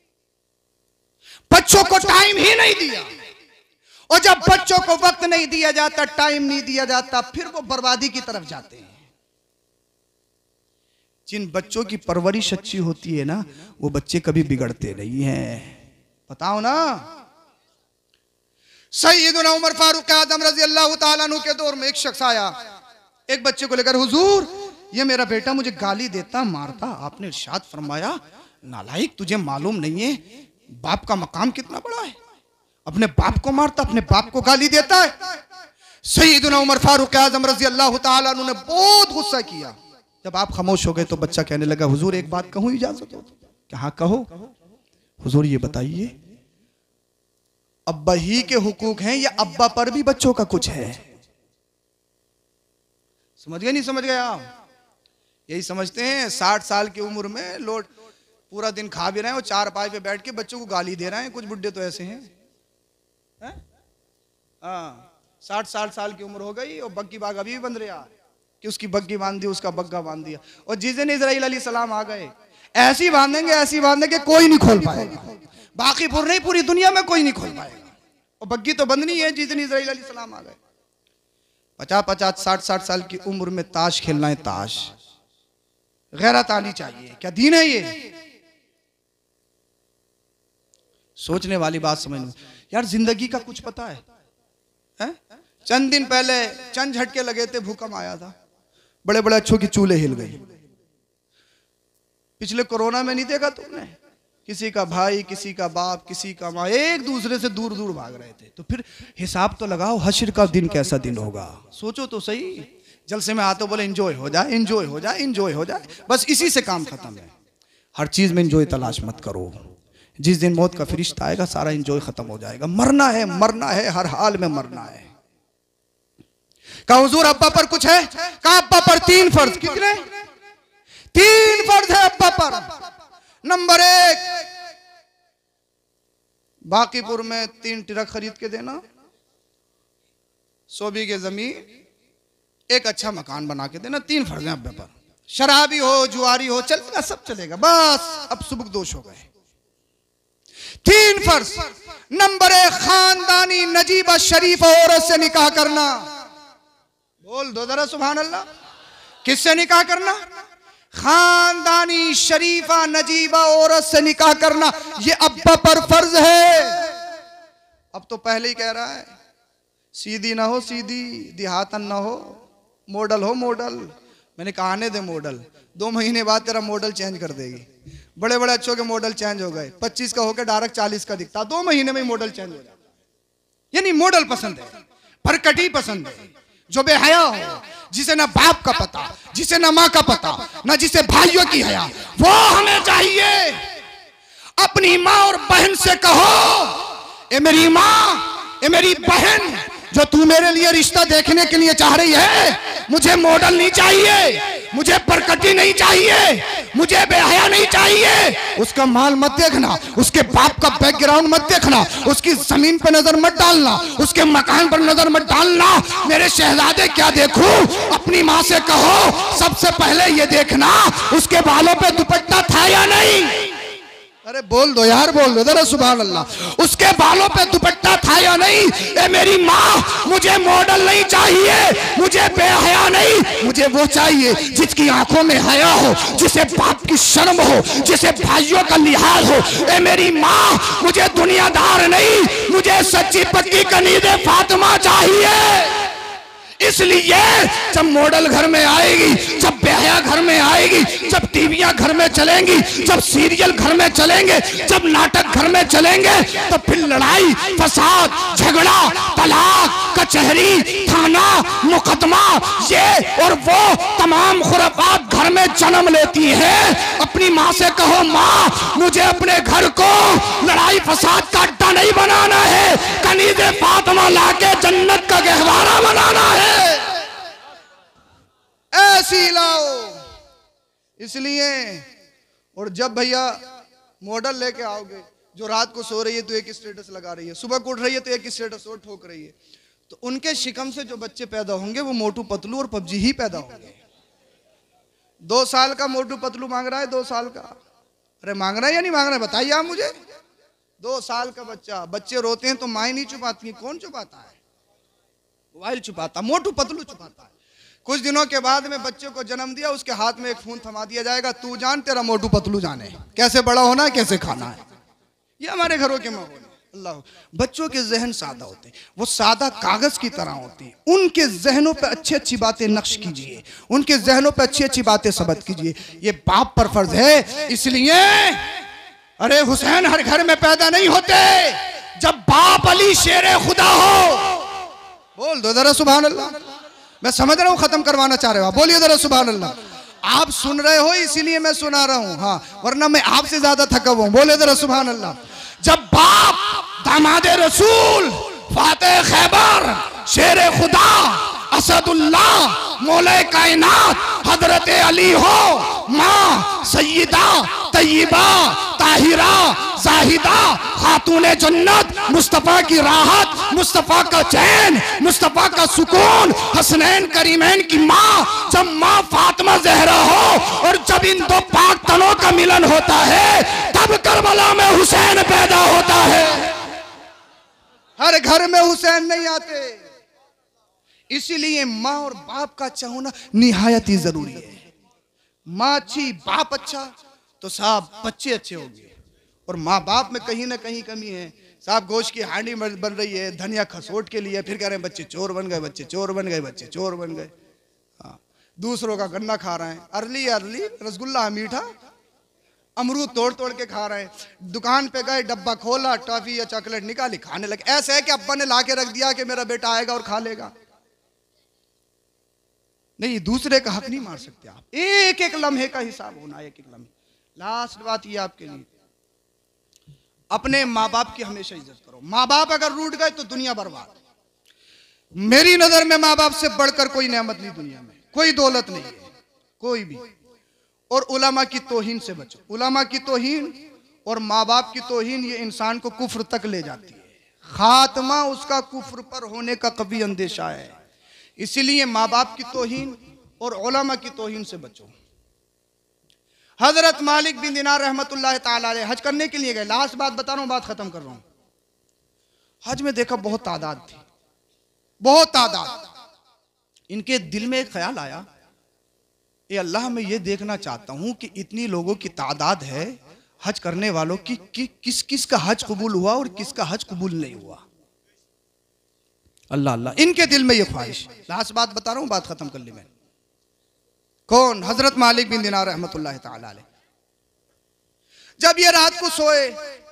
बच्चों को टाइम ही नहीं दिया। और जब बच्चों को वक्त नहीं दिया जाता, टाइम नहीं दिया जाता, फिर वो बर्बादी की तरफ जाते हैं। जिन बच्चों की परवरिश अच्छी होती है ना, वो बच्चे कभी बिगड़ते नहीं हैं। बताओ ना, सैयदना उमर फारूक आजम रजी अल्लाह ताला अन्हु के दौर में एक शख्स आया, एक बच्चे को लेकर, हुजूर ये मेरा बेटा मुझे गाली देता मारता। आपने इरशाद फरमाया, नालायक तुझे मालूम नहीं है बाप का मकाम कितना बड़ा है, अपने बाप को मारता, अपने बाप को गाली देता है। सैयदना उमर फारूक आजम रजी अल्लाह ताला अन्हु ने बहुत गुस्सा किया। जब आप खामोश हो गए तो बच्चा कहने लगा, हुजूर एक बात कहूं, इजाजत हो? क्या कहो? हुजूर ये बताइए, अब्बा ही के हुकूक हैं या अब्बा पर भी बच्चों का कुछ है? समझ गए नहीं समझ गए आप? यही समझते हैं साठ साल की उम्र में लोग पूरा दिन खा भी रहे हैं और चार पाई पे बैठ के बच्चों को गाली दे रहे हैं। कुछ बुड्ढे तो ऐसे हैं, हैं? हाँ, साठ साठ साल की उम्र हो गई और बग्गी बाग अभी भी बंद रहा कि उसकी बग्गी बांध दी, उसका बग्गा बांध दिया। और जिस दिन इजराइल अलैहि सलाम आ गए, ऐसी बांधेंगे ऐसी बांधेंगे कोई नहीं खोल पाएगा, बाकीपुर नहीं पूरी दुनिया में कोई नहीं खोल पाएगा। और बग्गी तो बंद नहीं है जिस दिन इजराइल अलैहि सलाम आ गए। पचास पचास साठ साठ साल की उम्र में ताश खेलना है, ताश। गैरत आनी चाहिए, क्या दीन है ये? सोचने वाली बात समझ में यार, जिंदगी का कुछ पता है, है? चंद दिन पहले चंद झटके लगे थे, भूकंप आया था, बड़े बड़े अच्छों की चूल्हे हिल गई। पिछले कोरोना में नहीं देखा तुमने? किसी का भाई, किसी का बाप, किसी का माँ, एक दूसरे से दूर दूर भाग रहे थे। तो फिर हिसाब तो लगाओ, हश्र का दिन कैसा दिन होगा, सोचो तो सही। जलसे में आते बोले इंजॉय हो जाए, इंजॉय हो जाए, इंजॉय हो जाए, बस इसी से काम खत्म है। हर चीज में इंजॉय तलाश मत करो, जिस दिन मौत का फरिश्ता आएगा सारा इंजॉय खत्म हो जाएगा। मरना है, मरना है, हर हाल में मरना है। कहा हुजूर अब्बा पर कुछ है? कहा अब्बा पर तीन फर्ज। कितने? तीन फर्ज है अब्बा पर। नंबर एक, बाकीपुर में तीन ट्रक खरीद के देना, सौ बीघे जमीन, एक अच्छा मकान बना के देना। तीन फर्ज हैं अब्बा पर। शराबी हो, जुआरी हो, चलेगा, सब चलेगा, बस अब सुबुक दोष हो गए। तीन फर्ज। नंबर एक, खानदानी नजीबा शरीफ औरत से निकाह करना। बोल दो जरा सुभान अल्लाह। किससे निकाह करना? खानदानी शरीफा नजीबा औरत से निकाह करना, ये अब्बा पर फर्ज है। अब तो पहले ही कह रहा है, सीधी ना हो सीधी, देहातन ना हो, मॉडल हो मॉडल। मैंने कहा आने दे मॉडल, दो महीने बाद तेरा मॉडल चेंज कर देगी। बड़े बड़े अच्छों के मॉडल चेंज हो गए, पच्चीस का होकर डायरेक्ट चालीस का दिखता, दो महीने में ही मॉडल चेंज हो जाता। यानी मॉडल पसंद है, परकटी पसंद है, जो बेहया हो, जिसे ना बाप का पता, जिसे ना माँ का पता, ना जिसे भाइयों की हया, वो हमें चाहिए। अपनी माँ और बहन से कहो, ए मेरी माँ, ए मेरी बहन, जो तू मेरे लिए रिश्ता देखने के लिए चाह रही है, मुझे मॉडल नहीं चाहिए, मुझे परकटी नहीं चाहिए, मुझे बेहया नहीं चाहिए। उसका माल मत देखना, उसके बाप का बैकग्राउंड मत देखना, उसकी जमीन पर नजर मत डालना, उसके मकान पर नजर मत डालना। मेरे शहजादे क्या देखूं? अपनी माँ से कहो, सबसे पहले ये देखना उसके बालों पे दुपट्टा था या नहीं। अरे बोल दो यार, बोल दो जरा सुभान अल्लाह। उसके बालों पे दुपट्टा था या नहीं? ए मेरी माँ, मुझे मॉडल नहीं चाहिए, मुझे बेहया नहीं, मुझे वो चाहिए जिसकी आंखों में हया हो, जिसे बाप की शर्म हो, जिसे भाइयों का लिहाज हो। ए मेरी माँ, मुझे दुनियादार नहीं, मुझे सच्ची पक्की कनीज़े फातिमा चाहिए। इसलिए जब मॉडल घर में आएगी, जब बेहया घर में आएगी, जब टीवियां घर में चलेंगी, जब सीरियल घर में चलेंगे, जब नाटक घर में चलेंगे, तो फिर लड़ाई, फसाद, झगड़ा, तलाक, कचहरी, थाना, मुकदमा, ये और वो तमाम खुराफात घर में जन्म लेती है। अपनी माँ से कहो, माँ, मुझे अपने घर को लड़ाई फसाद का अड्डा नहीं बनाना है, कनीज़े फातिमा लाके जन्नत का गहवारा बनाना है। ऐसी लाओ। इसलिए, और जब भैया मॉडल लेके आओगे, जो रात को सो रही है तो एक स्टेटस लगा रही है, सुबह को उठ रही है तो एक स्टेटस और ठोक रही है, तो उनके शिकम से जो बच्चे पैदा होंगे वो मोटू पतलू और पबजी ही पैदा होंगे। दो साल का मोटू पतलू मांग रहा है, दो साल का, अरे मांग रहा है या नहीं मांग रहा है बताइए आप मुझे। दो साल का बच्चा, बच्चे रोते हैं तो माँ नहीं छुपाती है, कौन छुपाता है? मोबाइल छुपाता, मोटू पतलू छुपाता है। कुछ दिनों के बाद में बच्चे को जन्म दिया, उसके हाथ में एक फोन थमा दिया जाएगा, तू जान तेरा मोटू पतलू जाने कैसे बड़ा होना है, कैसे खाना है। ये हमारे घरों के माहौल है। अल्लाह, बच्चों के जहन सादा होते हैं, वो सादा कागज की तरह होते हैं। उनके जहनों पे अच्छी अच्छी बातें नक्श कीजिए, उनके जहनों पे अच्छी अच्छी बातें सबत कीजिए। ये बाप पर फर्ज है। इसलिए अरे हुसैन हर घर में पैदा नहीं होते, जब बाप अली शेरे खुदा हो। बोल दो जरा सुभान अल्लाह। मैं समझ रहा हूं खत्म करवाना चाह रहे हो, बोलिए जरा सुभान अल्लाह। आप सुन रहे हो इसीलिए मैं सुना रहा हूं, हाँ, वरना मैं आपसे ज्यादा थका हुआ हूं। बोले जरा सुभान अल्लाह। जब बाप दामादे रसूल, फाते खैबर, शेरे खुदा, असदुल्लाह, मौला कायनात हजरत अली हो, माँ सैयदा तैयबा ताहिरा जाहिदा खातूने जन्नत, मुस्तफ़ा की राहत, मुस्तफ़ा का चैन, मुस्तफ़ा का सुकून, हसनैन करीमैन की माँ, जब माँ फातिमा ज़हरा हो और जब इन दो पाक तनों का मिलन होता है, तब करबला में हुसैन पैदा होता है। हर घर में हुसैन नहीं आते, इसीलिए माँ और बाप का अच्छा होना निहायत ही जरूरी है। माँ अच्छी, बाप अच्छा, तो साहब बच्चे अच्छे होंगे। और माँ बाप में कहीं ना कहीं कमी है, साहब गोश्त की हांडी बन रही है धनिया खसोट के लिए, फिर कह रहे हैं बच्चे चोर बन गए, बच्चे चोर बन गए, बच्चे चोर बन गए। हाँ, दूसरों का गन्ना खा रहे हैं, अरली अरली रसगुल्ला मीठा, अमरूद तोड़ तोड़ के खा रहे हैं। दुकान पे गए, डब्बा खोला, टॉफी या चॉकलेट निकाली, खाने लगे। ऐसा है कि अब्बा ने ला के रख दिया कि मेरा बेटा आएगा और खा लेगा। नहीं, दूसरे का हक नहीं मार सकते आप। एक एक लम्हे का हिसाब होना, एक एक लम्हे। लास्ट बात ये आपके लिए, अपने माँ बाप की हमेशा इज्जत करो। माँ बाप अगर रूठ गए तो दुनिया बर्बाद। मेरी नजर में माँ बाप से बढ़कर कोई नेमत नहीं दुनिया में, कोई दौलत नहीं है, कोई भी। और उलमा की तौहीन से बचो। उलमा की तौहीन और माँ बाप की तौहीन ये इंसान को कुफ्र तक ले जाती है। खात्मा उसका कुफ्र पर होने का कभी अंदेशा है। इसीलिए माँ बाप की तौहीन और उलमा की तौहीन से बचो। हजरत मालिक बिन दिनार रहमतुल्लाह ताला अलैह हज करने के लिए गए। लास्ट बात बता रहा हूं, बात खत्म कर रहा हूं। हज में देखा बहुत तादाद थी, बहुत तादाद। इनके दिल में एक ख्याल आया, ये अल्लाह मैं ये देखना चाहता हूं कि इतनी लोगों की तादाद है हज करने वालों की, कि किस किस का हज कबूल हुआ और किसका हज कबूल नहीं हुआ। अल्लाह अल्लाह, इनके दिल में ये ख्वाहिश। लास्ट बात बता रहा हूं, बात खत्म कर ली मैंने। कौन? हजरत मालिक बिन दिनार रहमतुल्लाह ताला अलैह। जब ये रात को सोए,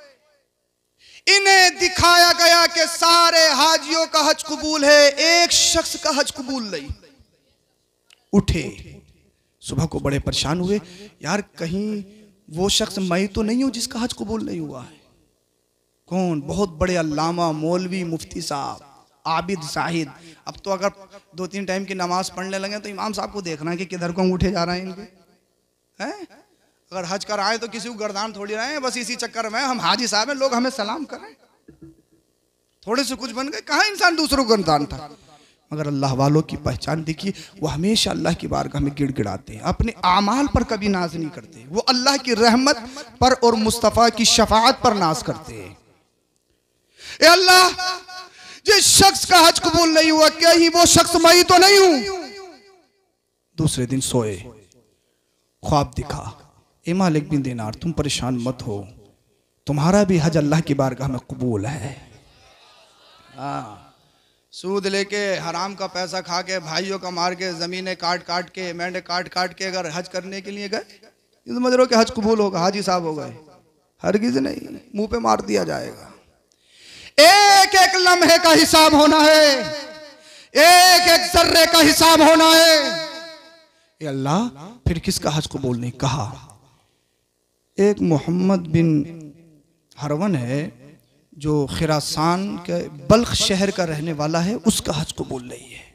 इन्हें दिखाया गया कि सारे हाजियों का हज कबूल है, एक शख्स का हज कबूल नहीं। उठे, सुबह को बड़े परेशान हुए, यार कहीं वो शख्स मैं तो नहीं हूं जिसका हज कबूल नहीं हुआ है। कौन? बहुत बड़े अल्लामा, मौलवी, मुफ्ती साहब, आबिद, साहिद। अब तो अगर दो तीन टाइम की नमाज पढ़ने लगे तो इमाम साहब को देखना है कि किधर को उठे जा रहे हैं इनके, हैं? अगर हज कर आए तो किसी को गर्दान थोड़ी रहे हैं, बस इसी चक्कर में हम हाजी साहब हैं, लोग हमें सलाम करें, थोड़े से कुछ बन गए। कहाँ इंसान दूसरों को गर्दान था। मगर अल्लाह वालों की पहचान देखिए, वो हमेशा अल्लाह की बारगाह में गिड़गिड़ाते हैं, अपने आमाल पर कभी नाज नहीं करते, वो अल्लाह की रहमत पर और मुस्तफ़ा की शफाअत पर नाज करते हैं। ए अल्लाह, जिस शख्स का हज कबूल नहीं हुआ, क्या ही वो शख्स मैं तो नहीं हूं। दूसरे दिन सोए, ख्वाब दिखा, ए मालिक बिन दिनार तुम परेशान मत हो, तुम्हारा भी हज अल्लाह की बारगाह में कबूल है। हाँ, सूद लेके हराम का पैसा खा के, भाइयों का मार के, जमीनें काट काट के, मेंढे काट काट के अगर हज करने के लिए गए, ये समझ रहे हो कि हज कबूल होगा, हाजी साहब हो गए? हरगिज नहीं, मुंह पे मार दिया जाएगा। एक एक लम्हे का हिसाब होना है, एक एक जर्रे का हिसाब होना है। ये अल्लाह, फिर किसका हज कबूल नहीं? कहा एक मोहम्मद बिन हरवन है जो खिरासान के बल्ख शहर का रहने वाला है, उसका हज कबूल नहीं है।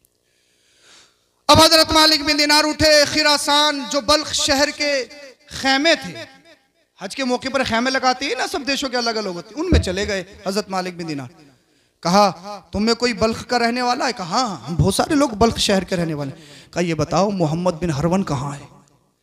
अब हजरत मालिक बिन दिनार उठे, खिरासान जो बल्ख शहर के खैमे थे, हज के मौके पर खैमे लगाते हैं ना, सब देशों के अलग अलग होते, उनमें चले गए हजरत मालिक बिन दिनार। कहा तुम में कोई बल्ख का रहने वाला है? कहा हाँ, हम बहुत सारे लोग बल्ख शहर के रहने वाले। कहा ये बताओ मोहम्मद बिन हरवन कहाँ है?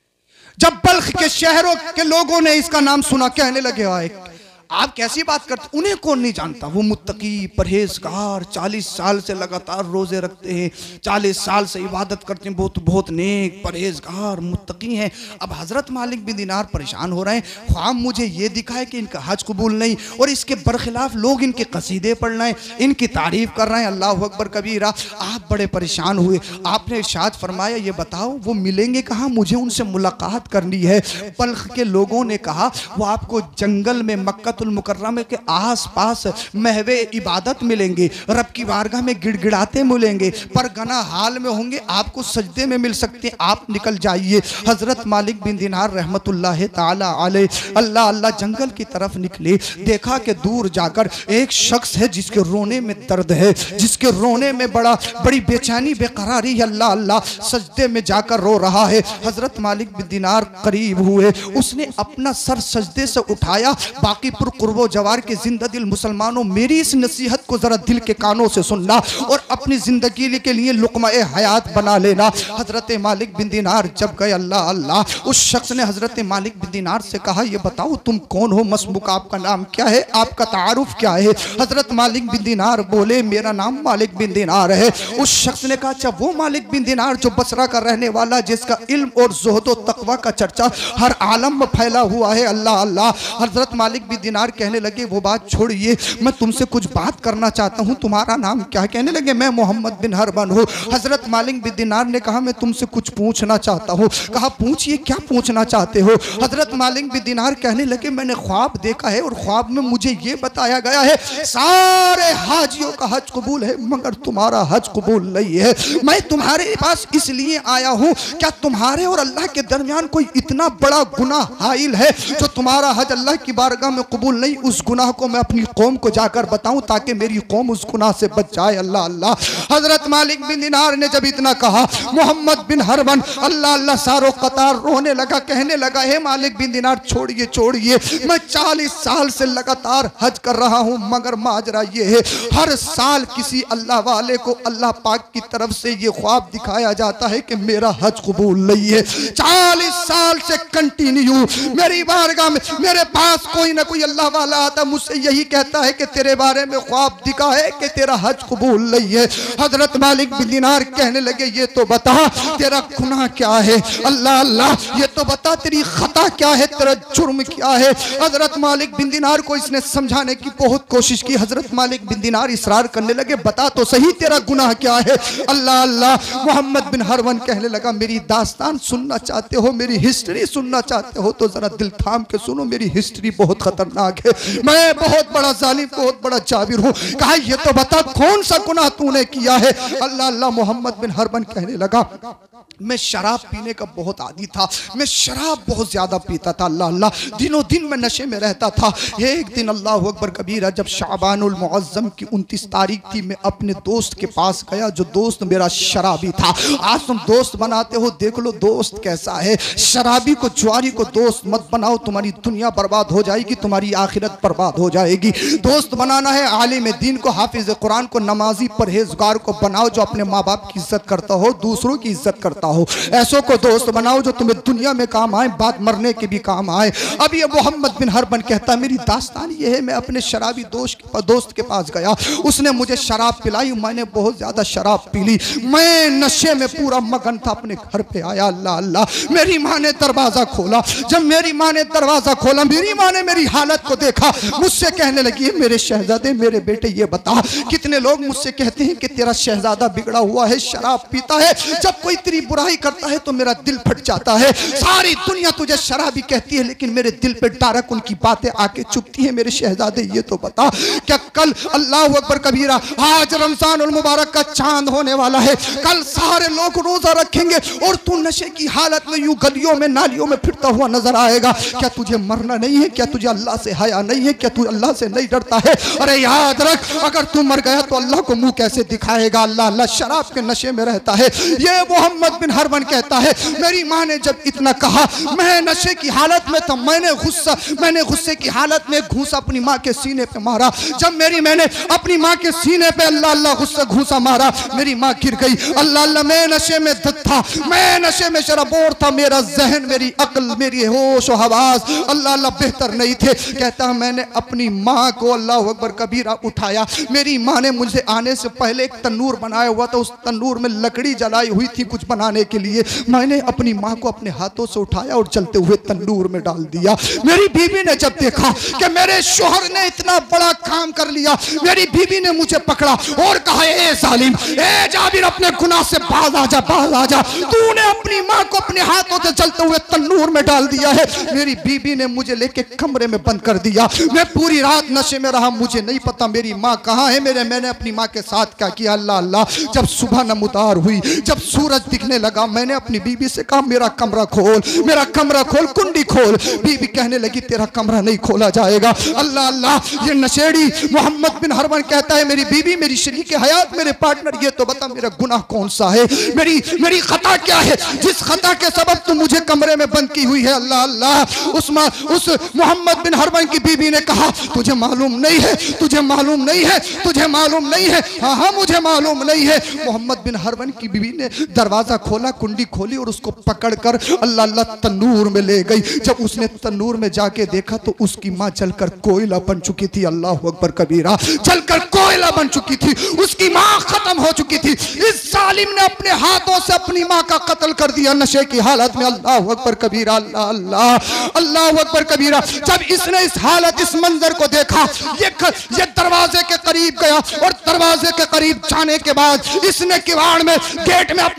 जब बल्ख के शहरों के लोगों ने इसका नाम सुना, कहने लगे आए आप कैसी बात करते, उन्हें कौन नहीं जानता, वो मुत्तकी, परहेजगार, चालीस साल से लगातार रोजे रखते हैं, चालीस साल से इबादत करते हैं, बहुत बहुत नेक, परहेजगार, मुत्तकी हैं। अब हजरत मालिक बिन दिनार परेशान हो रहे हैं, ख्वाब मुझे ये दिखा है कि इनका हज कबूल नहीं, और इसके बरखिलाफ लोग इनके कसीदे पढ़ रहे हैं, इनकी तारीफ कर रहे हैं, अल्लाह अकबर कबीरा। आप बड़े परेशान हुए, आपने इरशाद फरमाया ये बताओ वो मिलेंगे कहाँ, मुझे उनसे मुलाकात करनी है। बल्ख के लोगों ने कहा वो आपको जंगल में मक्का मुकर्रमा के आस पास महवे इबादत मिलेंगे, रब की बारगाह में गिड़गिड़ाते मिलेंगे, पर गना हाल में होंगे, आपको सजदे में मिल सकते हैं, आप निकल जाइए। हजरत मालिक बिन दिनार रहमतुल्लाह ताला अलैह अल्लाह अल्लाह जंगल की तरफ निकले, देखा कि दूर जाकर एक शख्स है जिसके रोने में दर्द है, जिसके रोने में बड़ा बड़ी बेचैनी बेकरारी, अल्लाह अल्लाह सजदे में जाकर रो रहा है। हजरत मालिक बिन दिनार करीब हुए, उसने अपना सर सजदे से उठाया, बाकी कुर्बो जवार के जिंदा दिल मुसलमानों, मेरी इस नसीहत को जरा दिल के कानों से सुनना और अपनी जिंदगी के लिए लुक़मा ए हयात बना लेना। हजरत मालिक बिन दिनार जब गए, अल्लाह अल्लाह, उस शख्स ने हजरत मालिक बिन दिनार से कहा ये बताओ तुम कौन हो, मसबूक आपका नाम क्या है, आपका तारुफ क्या है? हजरत मालिक बिन दिनार बोले मेरा नाम मालिक बिन दिनार है। उस शख्स ने कहा अच्छा वो मालिक बिन दिनार जो बसरा का रहने वाला, जिसका इल्म और ज़ुहद और तकवा का चर्चा हर आलम में फैला हुआ है, अल्लाह अल्लाह। हजरत मालिक बिन दिनार कहने लगे वो बात छोड़िए, मैं तुमसे कुछ बात करना चाहता हूँ, तुम्हारा नाम क्या है? कहने लगे मैं मोहम्मद बिन हरवन हूँ। हजरत मालिक बिन दिनार ने कहा मैं तुमसे कुछ पूछना चाहता हूँ। कहा पूछिए, क्या पूछना चाहते हो? हजरत मालिक बिन दिनार कहने लगे मैंने ख्वाब देखा है और ख्वाब में मुझे ये बताया गया है सारे हाजियों का हज कबूल है मगर तुम्हारा हज कबूल नहीं है। मैं तुम्हारे पास इसलिए आया हूँ, क्या तुम्हारे और अल्लाह के दरमियान कोई इतना बड़ा गुनाह हाइल है जो तुम्हारा हज अल्लाह की बारगाह में कबूल कबूल नहीं, उस गुनाह को मैं अपनी कौम को जाकर बताऊं ताकि मेरी कौम उस गुनाह से बच जाए। अल्लाह अल्लाह। हजरत मालिक बिन दिनार ने जब इतना कहा, मोहम्मद बिन हरवन अल्लाह अल्लाह सारो कतार रोने लगा, कहने लगा, हे मालिक बिन दिनार छोड़िए छोड़िए, मैं चालीस साल से लगातार हज कर रहा हूं, मगर माजरा ये है हर साल किसी अल्लाह वाले को अल्लाह पाक की तरफ से ये ख्वाब दिखाया जाता है कि मेरा हज कबूल नहीं है। चालीस साल से कंटिन्यू मेरी बारगाह में मेरे पास कोई ना कोई अल्लाह वाला आता, मुझसे यही कहता है कि तेरे बारे में ख्वाब दिखा है कि तेरा हज कबूल नहीं है। हजरत मालिक बिन दिनार कहने लगे, ये तो बता तेरा गुनाह क्या है, अल्लाह अल्लाह ये तो बता तेरी खता क्या है, तेरा जुर्म क्या है। हजरत मालिक बिन दिनार को इसने समझाने की बहुत कोशिश की। हजरत मालिक बिन दिनार इसरार करने लगे, बता तो सही तेरा गुनाह क्या है। अल्लाह अल्लाह। मोहम्मद बिन हरवन कहने लगा, मेरी दास्तान सुनना चाहते हो, मेरी हिस्ट्री सुनना चाहते हो तो जरा दिल थाम के सुनो, मेरी हिस्ट्री बहुत खतरनाक है, मैं बहुत बड़ा जालिम, बहुत बड़ा जाबिर हूँ। कहा, ये तो बता कौन सा गुनाह तूने किया है। अल्लाह अल्लाह। मोहम्मद बिन हरवन कहने लगा, मैं शराब पीने का बहुत आदी था, मैं शराब बहुत ज्यादा पीता था, अल्लाह अल्लाह, दिनों दिन मैं नशे में रहता था। एक दिन अल्लाह अकबर कबीरा, जब शाबानुल मुअज्जम की उनतीस तारीख थी, मैं अपने दोस्त के पास गया, जो दोस्त मेरा शराबी था। आज तुम दोस्त बनाते हो, देख लो दोस्त कैसा है। शराबी को, जुआरी को दोस्त मत बनाओ, तुम्हारी दुनिया बर्बाद हो जाएगी, तुम्हारी आखिरत बर्बाद हो जाएगी। दोस्त बनाना है आलिम दीन को, हाफिज कुरान को, नमाजी परहेजगार को बनाओ, जो अपने माँ बाप की इज्जत करता हो, दूसरों की इज्जत करता हो। ऐसों को दोस्त बनाओ जो तुम्हें दुनिया में काम आए, बाद मरने के भी काम आए। अब ये मोहम्मद बिन हरवन कहता है, मेरी दास्तान ये है, मैं अपने शराबी दोस्त के दोस्त के पास गया, उसने मुझे शराब पिलाई, मैंने बहुत ज्यादा शराब पी ली, मैं नशे में पूरा मगन था। अपने घर पे आया, अल्लाह अल्लाह, मेरी माँ ने दरवाजा खोला। जब मेरी माँ ने दरवाजा खोला, मेरी माँ ने मेरी हालत को देखा, मुझसे कहने लगी, मेरे शहजादे, मेरे बेटे, ये बता, कितने लोग मुझसे कहते हैं कि तेरा शहजादा बिगड़ा हुआ है, शराब पीता है, जब कोई तेरी बुराई करता है तो मेरा दिल फट जाता है। सारी दुनिया तुझे शराबी कहती है, लेकिन मेरे दिल पे डायरेक्ट उनकी बातें आके चुभती है। मेरे शहजादे, ये तो बता, क्या कल अल्लाह अकबर कबीरा, आज रमजानुल मुबारक का चांद होने वाला है, कल सारे लोग रोजा रखेंगे और तू नशे की हालत में यूं गलियों में नालियों में फिरता हुआ नजर आएगा, क्या तुझे मरना नहीं है, क्या तुझे अल्लाह से हया नहीं है, क्या तू अल्लाह से नहीं डरता है। अरे याद रख, अगर तू मर गया तो अल्लाह को मुंह कैसे दिखाएगा। अल्लाह अल्लाह, शराब के नशे में रहता है। ये मोहम्मद बिन हरवन कहता है, मेरी माँ ने जब इतना कहा, मैं नशे की हालत में था, मैंने गुस्सा मैंने गुस्से की हालत में घूस अपनी माँ के सीने पे मारा। जब मेरी मैंने अपनी माँ के सीने पे अल्लाह अल्लाह गुस्सा घूसा मारा, मेरी माँ गिर गई। अल्लाह अल्लाह, मैं नशे में धुत था, मैं नशे में शराबोर था, मेरा जहन, मेरी अक्ल, मेरी होश और हवास अल्लाह अल्लाह बेहतर नहीं थे। कहता मैंने अपनी माँ को अल्लाह अकबर कबीरा उठाया। मेरी माँ ने मुझे आने से पहले एक तन्नूर बनाया हुआ था, उस तन्नूर में लकड़ी जलाई हुई थी कुछ बनाने के लिए। मैंने अपनी माँ को अपने हाथों से उठाया और चलते हुए तंदूर में डाल दिया। मेरी बीवी ने जब देखा कि मेरे शोहर ने इतना बड़ा काम कर लिया, मेरी बीवी ने मुझे पकड़ा और कहा, ए जालिम, ए जाबिर, अपने गुनाह से बाज आजा, बाज आजा, तूने अपनी माँ को अपने हाथों से चलते हुए तंदूर में डाल दिया है। मेरी बीवी ने मुझे लेके कमरे में बंद कर दिया, मैं पूरी रात नशे में रहा, मुझे नहीं पता मेरी माँ कहाँ है। मेरे मैंने अपनी माँ के साथ क्या किया, अल्लाह अल्लाह, जब सुबह नमदार हुई, जब सूरज दिखने लगा, मैंने अपनी बीवी से कहा, मेरा कमरा खोल, मेरा कमरा खोल, कुंडी खोल। बीवी कहने लगी, तेरा कमरा नहीं खोला जाएगा। अल्लाह अल्लाह, ये नशेड़ी मोहम्मद बिन हरवन कहता है, मेरी बीवी, मेरी शरीक हयात, मेरे पार्टनर, ये तो बता मेरा गुनाह कौन सा है, मेरी मेरी खता क्या है, जिस खता के सबब तू मुझे कमरे में बंद की हुई है। अल्लाह अल्लाह, उस उस मोहम्मद बिन हरवन की बीवी ने कहा, तुझे मालूम नहीं है, तुझे मालूम नहीं है, तुझे मालूम नहीं है। हाँ हाँ, मुझे मालूम नहीं है। मोहम्मद बिन हरवन की बीवी ने दरवाजा खोला, कुंडी खोली और उसको पकड़कर अल्लाह अल्लाह तन्नूर में ले गई। जब उसने तन्नूर में जाके देखा तो उसकी माँ जलकर कोयला बन चुकी थी। अल्लाह अकबर कबीरा, जलकर कोयला बन चुकी थी, उसकी माँ खत्म हो चुकी थी। इस जालिम ने अपने हाथों से अपनी माँ का कत्ल कर दिया नशे की हालत में। अल्लाह अकबर कबीरा, अल्लाह अल्लाह, अल्लाह अकबर कबीरा। जब इसने इस हालत, इस मंजर को देखा, ये ये दरवाजे के करीब गया और दरवाजे के करीब जाने के बाद इसने किवाड़ में, गेट में अपना हाथ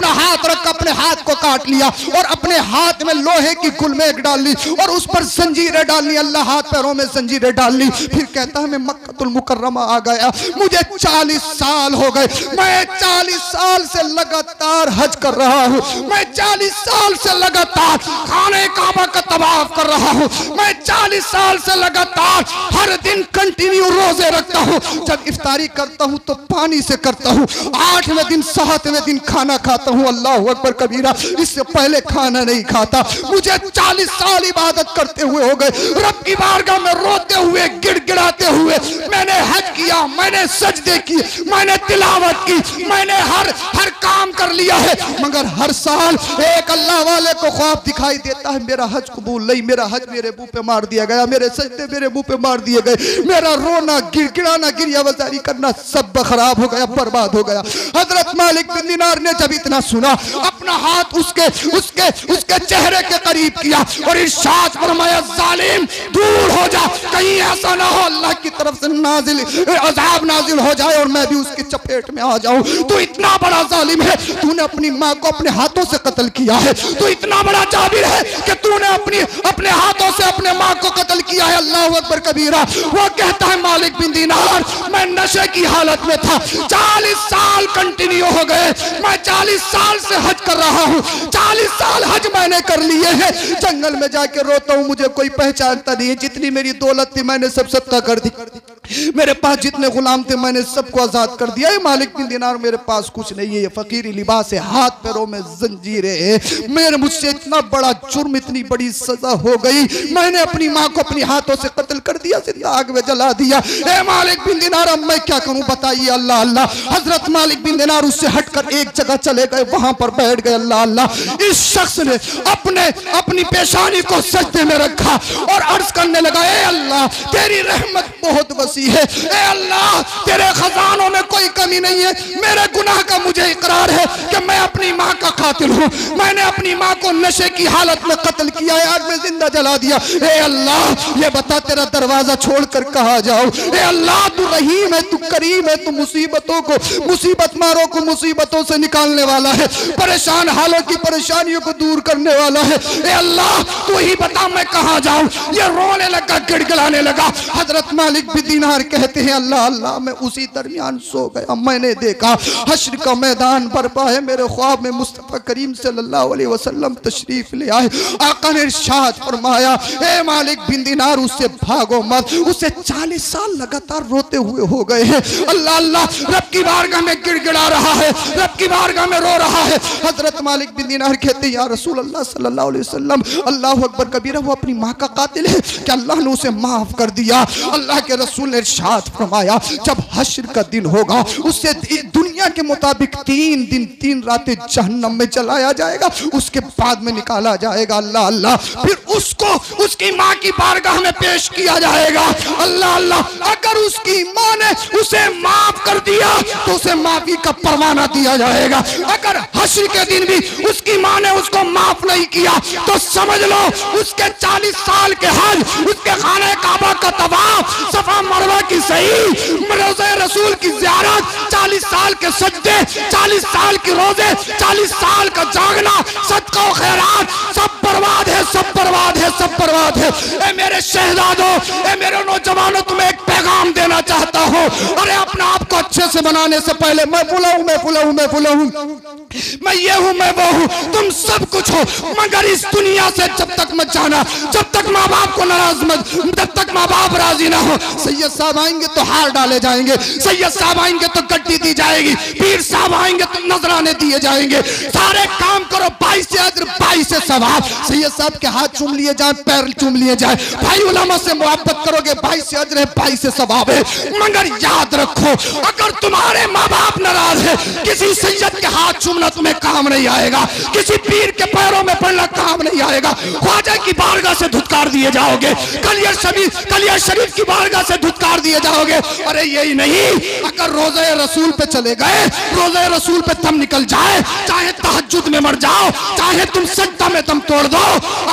रख अपने हाथ को काट लिया और अपने हाथ में लोहे की गुलमेक डाल ली और उस पर जंजीरें डाल ली, अल्लाह हाथ पैरों में जंजीरें डाल ली। फिर कहता है मैं मक्कातुल मुकर्रमा आ गया, मुझे चालीस साल हो गए, मैं चालीस साल से लगातार हज कर रहा हूँ, मैं चालीस साल से लगातार खाने काबा का तवाफ कर रहा हूँ, मैं चालीस साल से लगातार हर दिन कंटिन्यू रोजे रखता हूँ, जब इफ्तारी करता हूँ तो पानी से करता हूँ, आठवें दिन सातवें दिन खाना खाता हूँ, अल्लाह अकबर कबीरा, इससे पहले खाना नहीं खाता। मुझे चालीस साल इबादत करते हुए हो गए, रब की बारगाह में रोते हुए गिड़गिड़ाते हुए मैंने हज किया, मैंने सजदे किए, मैंने तिलावत की, मैंने हर हर काम कर लिया है, मगर हर साल एक अल्लाह वाले को ख्वाब दिखाई देता है मेरा हज कबूल नहीं, मेरा हज मेरे मुंह पे मार दिया गया, मेरे सजदे मेरे मुंह पे मार दिए गए, मेरा रोना गिड़गिड़ाना गिरिया वजारी करना सब खराब हो गया, बर्बाद हो गया। हजरत मालिक बिन दीनार ने जब इतना सुना अपना हाथ उसके उसके उसके चेहरे के करीब किया और इरशाद फरमाया जालिम दूर हो जा, कहीं ऐसा ना हो अल्लाह की तरफ से नाजिल अजाब नाजिल हो जाए और मैं भी उसकी चपेट में आ जाऊं। तू इतना बड़ा जालिम है, तूने अपनी माँ को अपने हाथों से कत्ल किया है, तू इतना बड़ा जाबिर है कि तूने अपनी अपने हाथों से अपने माँ को कत्ल किया है, अल्लाह अकबर कबीरा। वो कहता है मालिक बिन दीनार मैं नशे की हालत में था, चालीस साल कंटिन्यू हो गए, मैं चालीस साल से हज कर रहा हूँ, चालीस साल हज मैंने कर लिए हैं, जंगल में जाके रोता हूँ, मुझे कोई पहचानता नहीं है, जितनी मेरी दौलत थी मैंने सब सबका कर दी, मेरे पास जितने गुलाम थे मैंने सबको आजाद कर दिया है, मालिक बिन दीनार मेरे पास कुछ नहीं है, ये फकीरी लिबास है, हाथ पैरों में जंजीरें है, मेरे मुझसे इतना बड़ा जुर्म, इतनी बड़ी सजा हो गई, मैंने अपनी माँ को अपनी हाथों से कत्ल कर दिया, जिंदा आग में जला दिया, ए मालिक बिन दीनार अब मैं क्या करूं बताइए। अल्लाह अल्लाह, हजरत मालिक बिन दीनार उससे हटकर एक जगह चले गए, वहां पर बैठ गए। अल्लाह अल्लाह, इस शख्स ने अपने अपनी पेशानी को सजदे में रखा और अर्ज करने लगा, ए अल्लाह तेरी रहमत बहुत वसी है, ए अल्लाह तेरे खजानों में कोई कमी नहीं है, मेरे गुनाह का मुझे इकरार है कि मैं अपनी माँ का कातिल हूँ, मैंने अपनी माँ को नशे की हालत में कत्ल किया है, आग में जिंदा जला दिया, ए अल्लाह ये बता तेरा दरवाजा छोड़कर कहाँ जाऊं, ए अल्लाह तू रहीम है, तू करीम है, तू मुसीबतों को मुसीबत मारों को मुसीबतों से निकालने वाला है, परेशान हालों की परेशानियों को दूर करने वाला है, ए अल्लाह तू ही बता मैं कहाँ जाऊं। ये रोने लगा, गिड़गिड़ाने लगा। हजरत मालिक बिन दीनार कहते हैं अल्लाह अल्लाह मैं उसी दरमियान सो गया, मैंने देखा हश्र का मैदान बरपा है, मेरे ख्वाब में मुस्तफा करीम सल्लल्लाहु अलैहि वसल्लम तशरीफ ले आए, आका ने इरशाद फरमाया, ए मालिक बिन दीनार उससे भागो मत, उसे चालीस साल लगातार रोते हुए हो गए हैं। अल्लाह अल्लाह रब की बारगाह में गिड़गिड़ा रहा है, रब की बारगाह में रो रहा है। हजरत मालिक बिन दीनार कहते हैं या रसूल अल्लाह सल्लल्लाहु अलैहि वसल्लम, अल्लाह अकबर कबीरा, वो अपनी माँ का कातिल है कि अल्लाह ने उसे माफ कर दिया। अल्लाह के रसूल ने इरशाद फरमाया जब हश्र का दिन होगा उससे दुनिया के मुताबिक तीन दिन तीन रातें जहन्नम में चलाया जाएगा, उसके बाद में निकाला जाएगा। अल्लाह अल्लाह, फिर उसको उसकी माँ की बारगाह में पेश किया जाएगा। अल्लाह अल्लाह, अगर उसकी माँ ने उसे माफ कर दिया तो उसे माफी का परवाना दिया जाएगा, अगर हश्र के दिन भी उसकी माँ ने उसको माफ नहीं किया तो समझ लो उसके चालीस साल के हज, उसके खाने काबा का तवाफ, सफा मरवा की सही, रोज़े रसूल की ज़ियारत, चालीस साल के सजदे, चालीस साल की रोजे, चालीस साल का जागना, सदका और खैरात सब बर्बाद है, सब बर्बाद है, सब बर्बाद है। ए मेरे शहजादों, ए मेरे नौजवानों, तुम्हें एक पैगाम देना चाहता हूँ। अरे अपने आप को अच्छे से बनाने से पहले मैं फुला हूँ, मैं फुला हूँ, मैं फुला हूँ, मैं ये हूँ, मैं वो हूँ, तुम सब कुछ हो, मगर इस दुनिया से जब तक मत जाना, जब तक माँ बाप को नाराज मत, जब तक माँ बाप राजी ना हो। सैयद साहब आएंगे तो हार डाले जाएंगे, सैयद साहब आएंगे तो गड्डी दी जाएगी, पीर साहब आएंगे तो नजराने दिए जाएंगे, सारे काम करो बाईस से अजर बाईस से सवाब। सैयद साहब के हाथ चूम लिए जाए, पैर चूम लिए जाए, भाई उलमा से मोहब्बत करोगे बाईस से अजर है, बाईस से सवाब है। मगर याद रखो अगर तुम्हारे माँ बाप नाराज है, किसी सैयद के हाथ चूमना तुम्हें काम नहीं आएगा, किसी पीर के पैरों में पड़ना काम नहीं आएगा, ख्वाजा की बारगाह से धुतकार दिए जाओगे, कलिया शरीफ कलिया शरीफ की बारगाह से धुतकार दिए जाओगे। अरे यही नहीं, अगर रोज़े रसूल पे चले गए, रोज़े रसूल पे दम निकल जाए, चाहे तहज्जुद में मर जाओ, चाहे तुम सज्दा में दम तोड़ दो, अगर माँ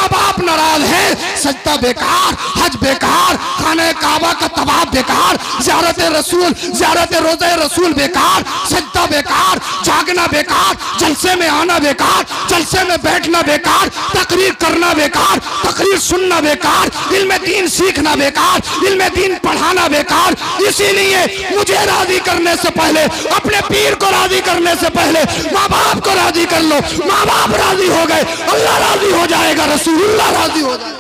माँ बाप नाराज है, सजदा बेकार, हज बेकार, खाने काबा का तवाफ बेकार, ज़ियारत रसूल, ज़ियारत रोज़े रसूल बेकार, सजदा बेकार, जागना बेकार, जलसे में आना बेकार, जलसे में बैठना बेकार, तकरीर करना बेकार, तकरीर सुनना बेकार, इल्म दीन सीखना बेकार, इल्म दीन पढ़ाना बेकार। इसीलिए मुझे राजी करने से पहले, अपने पीर को राजी करने से पहले माँ बाप को राजी कर लो। माँ बाप राजी हो गए, अल्लाह राजी हो जाएगा, रसूलुल्लाह राजी हो जाएगा।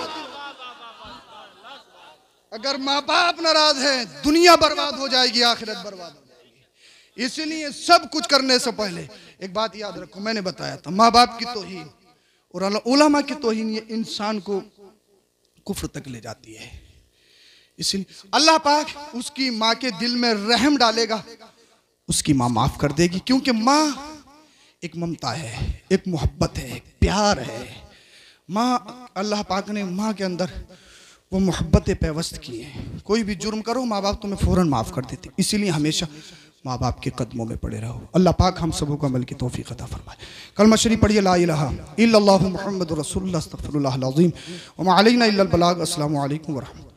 अगर माँ बाप नाराज है, दुनिया बर्बाद हो जाएगी, आखिरत बर्बाद हो जाएगी। इसीलिए सब कुछ करने से पहले एक बात याद रखो, मैंने बताया था, माँ बाप की तौहीन और उलमा की तौहीन ये इंसान को कुफ्र तक ले जाती है। इसलिए अल्लाह पाक उसकी माँ के दिल में रहम डालेगा, उसकी माँ माफ कर देगी, क्योंकि माँ एक ममता है, एक मोहब्बत है, एक प्यार है। माँ, अल्लाह पाक ने माँ के अंदर वो मोहब्बतें पेवस्त की हैं। कोई भी जुर्म करो माँ बाप तुम्हें फ़ौरन माफ़ कर देते, इसीलिए हमेशा माँ बाप के कदमों में पड़े रहो। अल्लाह पाक हम सबों को अमल की तौफीक अता फरमाए। कलमा शरीफ पढ़िए, ला इलाहा इल्लल्लाहु मुहम्मदुर रसूलुल्लाह अस्तगफिरुल्लाह अल अज़ीम व मा अलैना इल्लल बलाग। अस्सलामु अलैकुम व रहमतुल्लाह।